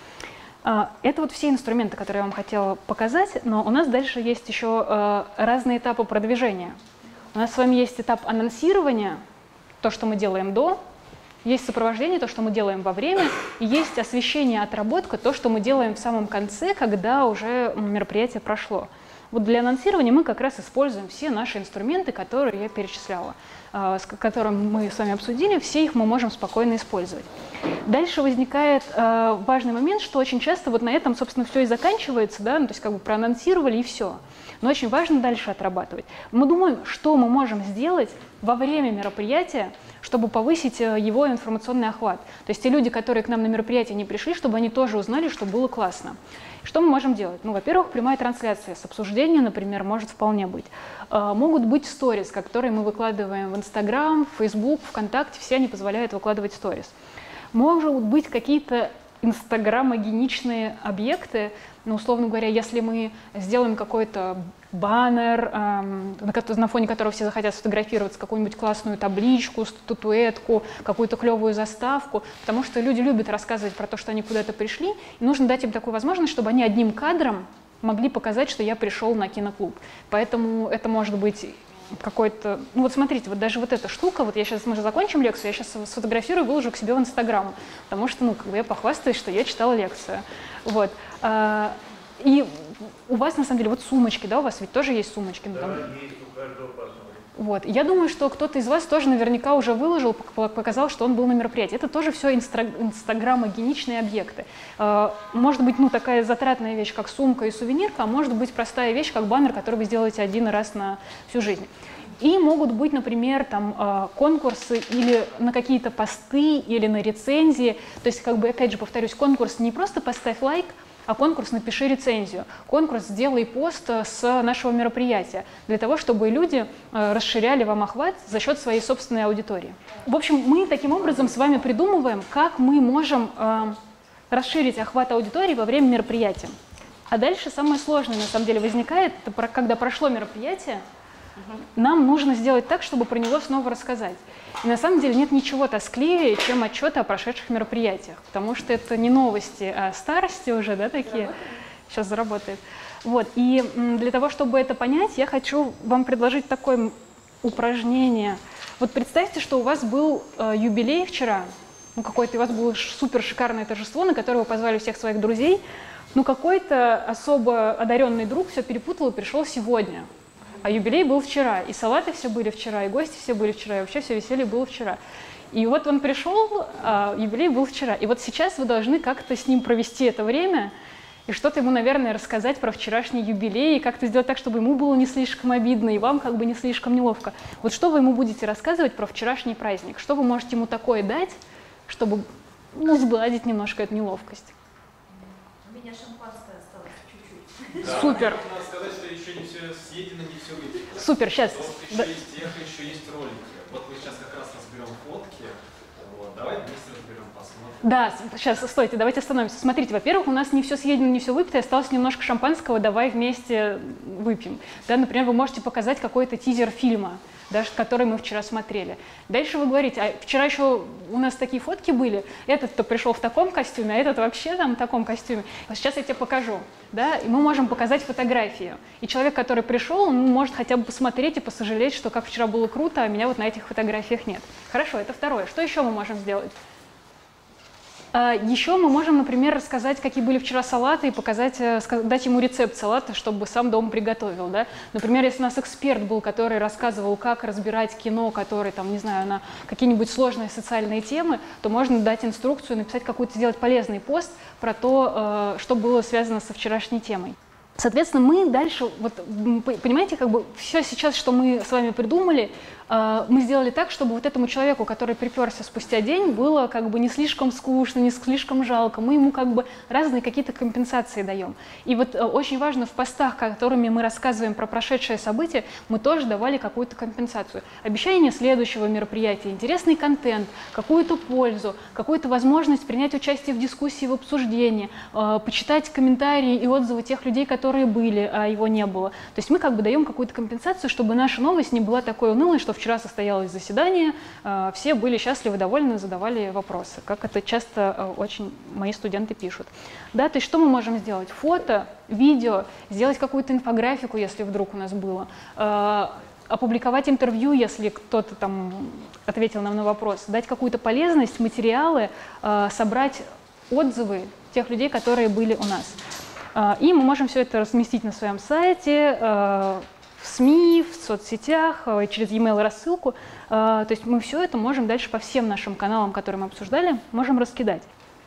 Speaker 1: Это вот все инструменты, которые я вам хотела показать, но у нас дальше есть еще разные этапы продвижения. У нас с вами есть этап анонсирования, то, что мы делаем до, есть сопровождение, то, что мы делаем во время, и есть освещение, отработка, то, что мы делаем в самом конце, когда уже мероприятие прошло. Вот для анонсирования мы как раз используем все наши инструменты, которые я перечисляла, которые мы с вами обсудили, все их мы можем спокойно использовать. Дальше возникает важный момент, что очень часто вот на этом, собственно, все и заканчивается, да, то есть как бы проанонсировали и все. Но очень важно дальше отрабатывать. Мы думаем, что мы можем сделать во время мероприятия, чтобы повысить его информационный охват. То есть те люди, которые к нам на мероприятие не пришли, чтобы они тоже узнали, что было классно. Что мы можем делать? Ну, во-первых, прямая трансляция с обсуждением, например, может вполне быть. Могут быть сторис, которые мы выкладываем в Инстаграм, в Фейсбук, ВКонтакте, все они позволяют выкладывать сторис. Могут быть какие-то инстаграмогеничные объекты, ну, условно говоря, если мы сделаем какой-то баннер, на фоне которого все захотят сфотографироваться, какую-нибудь классную табличку, статуэтку, какую-то клевую заставку, потому что люди любят рассказывать про то, что они куда-то пришли, и нужно дать им такую возможность, чтобы они одним кадром могли показать, что я пришел на киноклуб. Поэтому это может быть какой-то... Ну вот смотрите, вот даже вот эта штука, вот мы же закончим лекцию, я сейчас сфотографирую и выложу к себе в Инстаграм, потому что, ну, как бы я похвастаюсь, что я читала лекцию. Вот. И у вас, на самом деле, вот сумочки, да, у вас ведь тоже есть сумочки?
Speaker 4: Да,
Speaker 1: там...
Speaker 4: есть у каждого по-своему.
Speaker 1: Вот. Я думаю, что кто-то из вас тоже наверняка уже выложил, показал, что он был на мероприятии. Это тоже все инстаграмогеничные объекты. Может быть, ну, такая затратная вещь, как сумка и сувенирка, а может быть простая вещь, как баннер, который вы сделаете один раз на всю жизнь. И могут быть, например, там, конкурсы или на какие-то посты, или на рецензии. То есть, как бы, опять же, повторюсь, конкурс не просто поставь лайк, а конкурс «Напиши рецензию», конкурс «Сделай пост» с нашего мероприятия, для того, чтобы люди расширяли вам охват за счет своей собственной аудитории. В общем, мы таким образом с вами придумываем, как мы можем расширить охват аудитории во время мероприятия. А дальше самое сложное, на самом деле, возникает, это когда прошло мероприятие, нам нужно сделать так, чтобы про него снова рассказать. И на самом деле нет ничего тоскливее, чем отчеты о прошедших мероприятиях, потому что это не новости, а старости уже, да, такие. Сейчас заработает. Вот. И для того, чтобы это понять, я хочу вам предложить такое упражнение. Вот представьте, что у вас был юбилей вчера, ну какое-то у вас было супер шикарное торжество, на которое вы позвали всех своих друзей, но какой-то особо одаренный друг все перепутал и пришел сегодня. А юбилей был вчера, и салаты все были вчера, и гости все были вчера, и вообще все веселье было вчера. И вот он пришел, а юбилей был вчера. И вот сейчас вы должны как-то с ним провести это время и что-то ему, наверное, рассказать про вчерашний юбилей, и как-то сделать так, чтобы ему было не слишком обидно, и вам как бы не слишком неловко. Вот что вы ему будете рассказывать про вчерашний праздник? Что вы можете ему такое дать, чтобы сгладить немножко эту неловкость?
Speaker 4: У меня шампанское осталось чуть-чуть.
Speaker 3: Да,
Speaker 1: Супер.
Speaker 3: Надо сказать, что еще не все съедено, не все выпито.
Speaker 1: Супер, сейчас.
Speaker 3: Еще есть тех, еще есть ролики. Вот мы сейчас как раз разберем фотки. Вот, давай вместе разберем, посмотрим.
Speaker 1: Да, сейчас, стойте, давайте остановимся. Смотрите, во-первых, у нас не все съедено, не все выпито, осталось немножко шампанского, давай вместе выпьем. Да, например, вы можете показать какой-то тизер фильма, даже который мы вчера смотрели. Дальше вы говорите, а вчера еще у нас такие фотки были, этот-то пришел в таком костюме, а этот вообще там в таком костюме. Вот сейчас я тебе покажу. Да, и мы можем показать фотографию. И человек, который пришел, он может хотя бы посмотреть и посожалеть, что как вчера было круто, а меня вот на этих фотографиях нет. Хорошо, это второе. Что еще мы можем сделать? Еще мы можем, например, рассказать, какие были вчера салаты, и показать, дать ему рецепт салата, чтобы сам дома приготовил. Да? Например, если у нас эксперт был, который рассказывал, как разбирать кино, который, там, не знаю, на какие-нибудь сложные социальные темы, то можно дать инструкцию, написать какой-то, сделать полезный пост про то, что было связано со вчерашней темой. Соответственно, мы дальше, вот, понимаете, как бы все сейчас, что мы с вами придумали, мы сделали так, чтобы вот этому человеку, который приперся спустя день, было как бы не слишком скучно, не слишком жалко. Мы ему как бы разные какие-то компенсации даем. И вот очень важно в постах, которыми мы рассказываем про прошедшее событие, мы тоже давали какую-то компенсацию. Обещание следующего мероприятия, интересный контент, какую-то пользу, какую-то возможность принять участие в дискуссии, в обсуждении, почитать комментарии и отзывы тех людей, которые были, а его не было. То есть мы как бы даем какую-то компенсацию, чтобы наша новость не была такой унылой, что вчера состоялось заседание, все были счастливы, довольны, задавали вопросы, как это часто очень мои студенты пишут. Да, то есть что мы можем сделать? Фото, видео, сделать какую-то инфографику, если вдруг у нас было, опубликовать интервью, если кто-то там ответил нам на вопрос, дать какую-то полезность, материалы, собрать отзывы тех людей, которые были у нас. И мы можем все это разместить на своем сайте, в СМИ, в соцсетях, через e-mail рассылку. То есть мы все это можем дальше по всем нашим каналам, которые мы обсуждали, можем раскидать.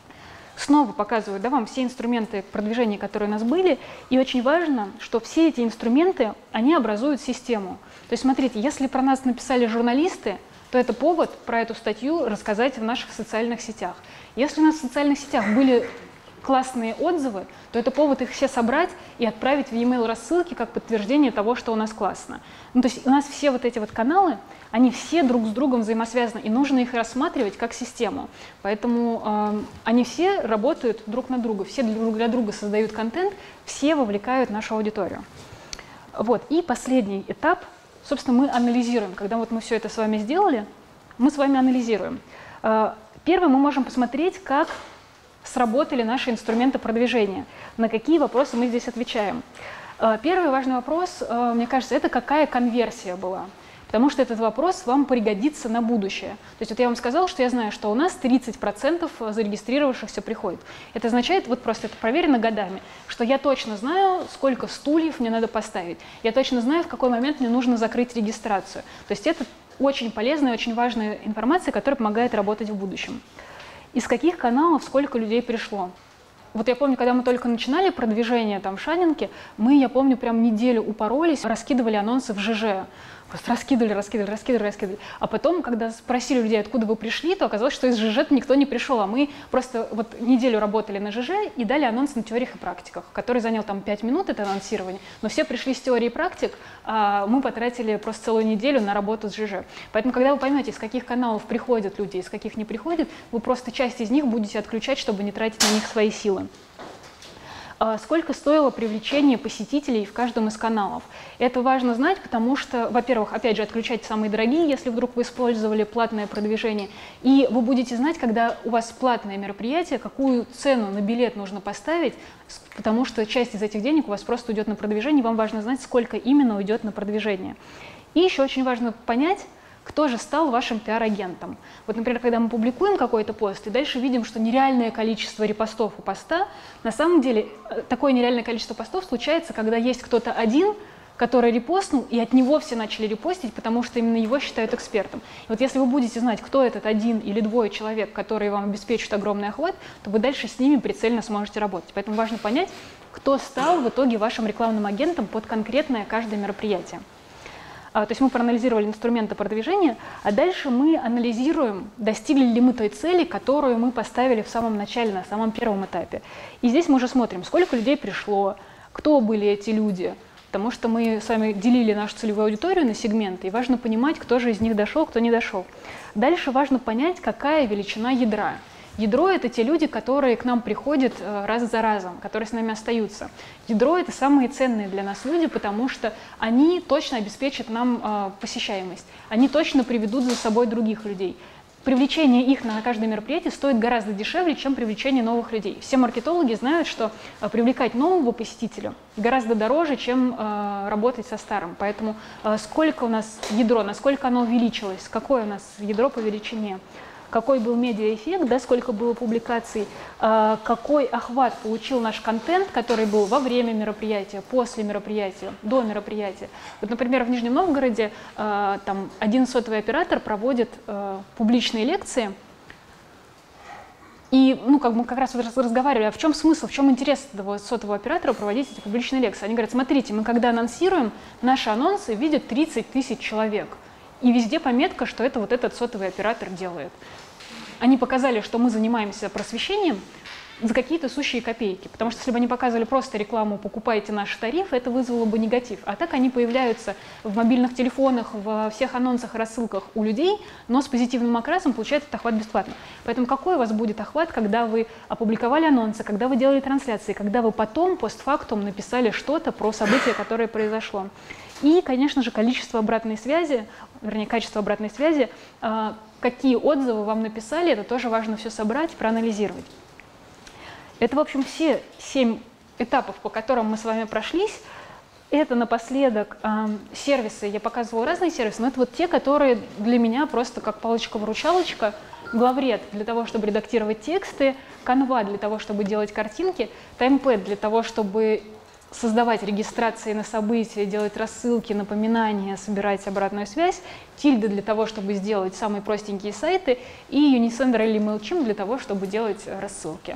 Speaker 1: Снова показываю, да, вам все инструменты продвижения, которые у нас были. И очень важно, что все эти инструменты, они образуют систему. То есть смотрите, если про нас написали журналисты, то это повод про эту статью рассказать в наших социальных сетях. Если у нас в социальных сетях были классные отзывы, то это повод их все собрать и отправить в e-mail рассылки как подтверждение того, что у нас классно. Ну, то есть у нас все вот эти вот каналы, они все друг с другом взаимосвязаны, и нужно их рассматривать как систему. Поэтому они все работают друг на друга, все друг для друга создают контент, все вовлекают нашу аудиторию. Вот. И последний этап, собственно, мы анализируем. Когда вот мы все это с вами сделали, мы с вами анализируем. Первое, мы можем посмотреть, как сработали наши инструменты продвижения, на какие вопросы мы здесь отвечаем. Первый важный вопрос, мне кажется, это какая конверсия была. Потому что этот вопрос вам пригодится на будущее. То есть вот я вам сказала, что я знаю, что у нас 30% зарегистрировавшихся приходит. Это означает, вот просто это проверено годами, что я точно знаю, сколько стульев мне надо поставить. Я точно знаю, в какой момент мне нужно закрыть регистрацию. То есть это очень полезная, очень важная информация, которая помогает работать в будущем. Из каких каналов сколько людей пришло? Вот я помню, когда мы только начинали продвижение там в Шанинке, мы, я помню, прям неделю упоролись, раскидывали анонсы в ЖЖ. Просто раскидывали. А потом, когда спросили людей, откуда вы пришли, то оказалось, что из ЖЖ никто не пришел, а мы просто вот неделю работали на ЖЖ и дали анонс на теориях и практиках, который занял там 5 минут, это анонсирование, но все пришли с теории и практик, а мы потратили просто целую неделю на работу с ЖЖ. Поэтому, когда вы поймете, из каких каналов приходят люди, из каких не приходят, вы просто часть из них будете отключать, чтобы не тратить на них свои силы. сколько стоило привлечение посетителей в каждом из каналов. Это важно знать, потому что, во-первых, опять же, отключать самые дорогие, если вдруг вы использовали платное продвижение, и вы будете знать, когда у вас платное мероприятие, какую цену на билет нужно поставить, потому что часть из этих денег у вас просто уйдет на продвижение, вам важно знать, сколько именно уйдет на продвижение. И еще очень важно понять, кто же стал вашим пиар-агентом. Вот, например, когда мы публикуем какой-то пост, и дальше видим, что нереальное количество репостов у поста, на самом деле такое нереальное количество постов случается, когда есть кто-то один, который репостнул, и от него все начали репостить, потому что именно его считают экспертом. И вот если вы будете знать, кто этот один или двое человек, которые вам обеспечат огромный охват, то вы дальше с ними прицельно сможете работать. Поэтому важно понять, кто стал в итоге вашим рекламным агентом под конкретное каждое мероприятие. То есть мы проанализировали инструменты продвижения, а дальше мы анализируем, достигли ли мы той цели, которую мы поставили в самом начале, на самом первом этапе. И здесь мы уже смотрим, сколько людей пришло, кто были эти люди, потому что мы с вами делили нашу целевую аудиторию на сегменты, и важно понимать, кто же из них дошел, кто не дошел. Дальше важно понять, какая величина ядра. Ядро – это те люди, которые к нам приходят раз за разом, которые с нами остаются. Ядро – это самые ценные для нас люди, потому что они точно обеспечат нам посещаемость, они точно приведут за собой других людей. Привлечение их на каждое мероприятие стоит гораздо дешевле, чем привлечение новых людей. Все маркетологи знают, что привлекать нового посетителя гораздо дороже, чем работать со старым. Поэтому сколько у нас ядро, насколько оно увеличилось, какое у нас ядро по величине, какой был медиаэффект, да, сколько было публикаций, какой охват получил наш контент, который был во время мероприятия, после мероприятия, до мероприятия. Вот, например, в Нижнем Новгороде там один сотовый оператор проводит публичные лекции. И мы как раз вот разговаривали, а в чем смысл, в чем интерес этого сотового оператора проводить эти публичные лекции. Они говорят, смотрите, мы когда анонсируем, наши анонсы видят 30 тысяч человек. И везде пометка, что это вот этот сотовый оператор делает. Они показали, что мы занимаемся просвещением за какие-то сущие копейки. Потому что если бы они показывали просто рекламу «покупайте наш тариф», это вызвало бы негатив. А так они появляются в мобильных телефонах, во всех анонсах и рассылках у людей, но с позитивным окрасом получают этот охват бесплатно. Поэтому какой у вас будет охват, когда вы опубликовали анонсы, когда вы делали трансляции, когда вы потом, постфактум, написали что-то про событие, которое произошло. И, конечно же, количество обратной связи, вернее, качество обратной связи, какие отзывы вам написали, это тоже важно все собрать, проанализировать. Это, в общем, все 7 этапов, по которым мы с вами прошлись. Это напоследок сервисы, я показывала разные сервисы, но это вот те, которые для меня просто как палочка-выручалочка. Главред для того, чтобы редактировать тексты, Canva для того, чтобы делать картинки, TimePad для того, чтобы создавать регистрации на события, делать рассылки, напоминания, собирать обратную связь, Tilda для того, чтобы сделать самые простенькие сайты, и Unisender или MailChimp для того, чтобы делать рассылки.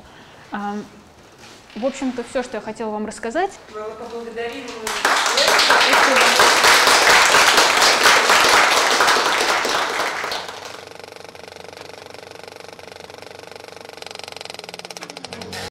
Speaker 1: В общем-то, все, что я хотела вам рассказать.
Speaker 2: Поблагодарим.
Speaker 1: Спасибо.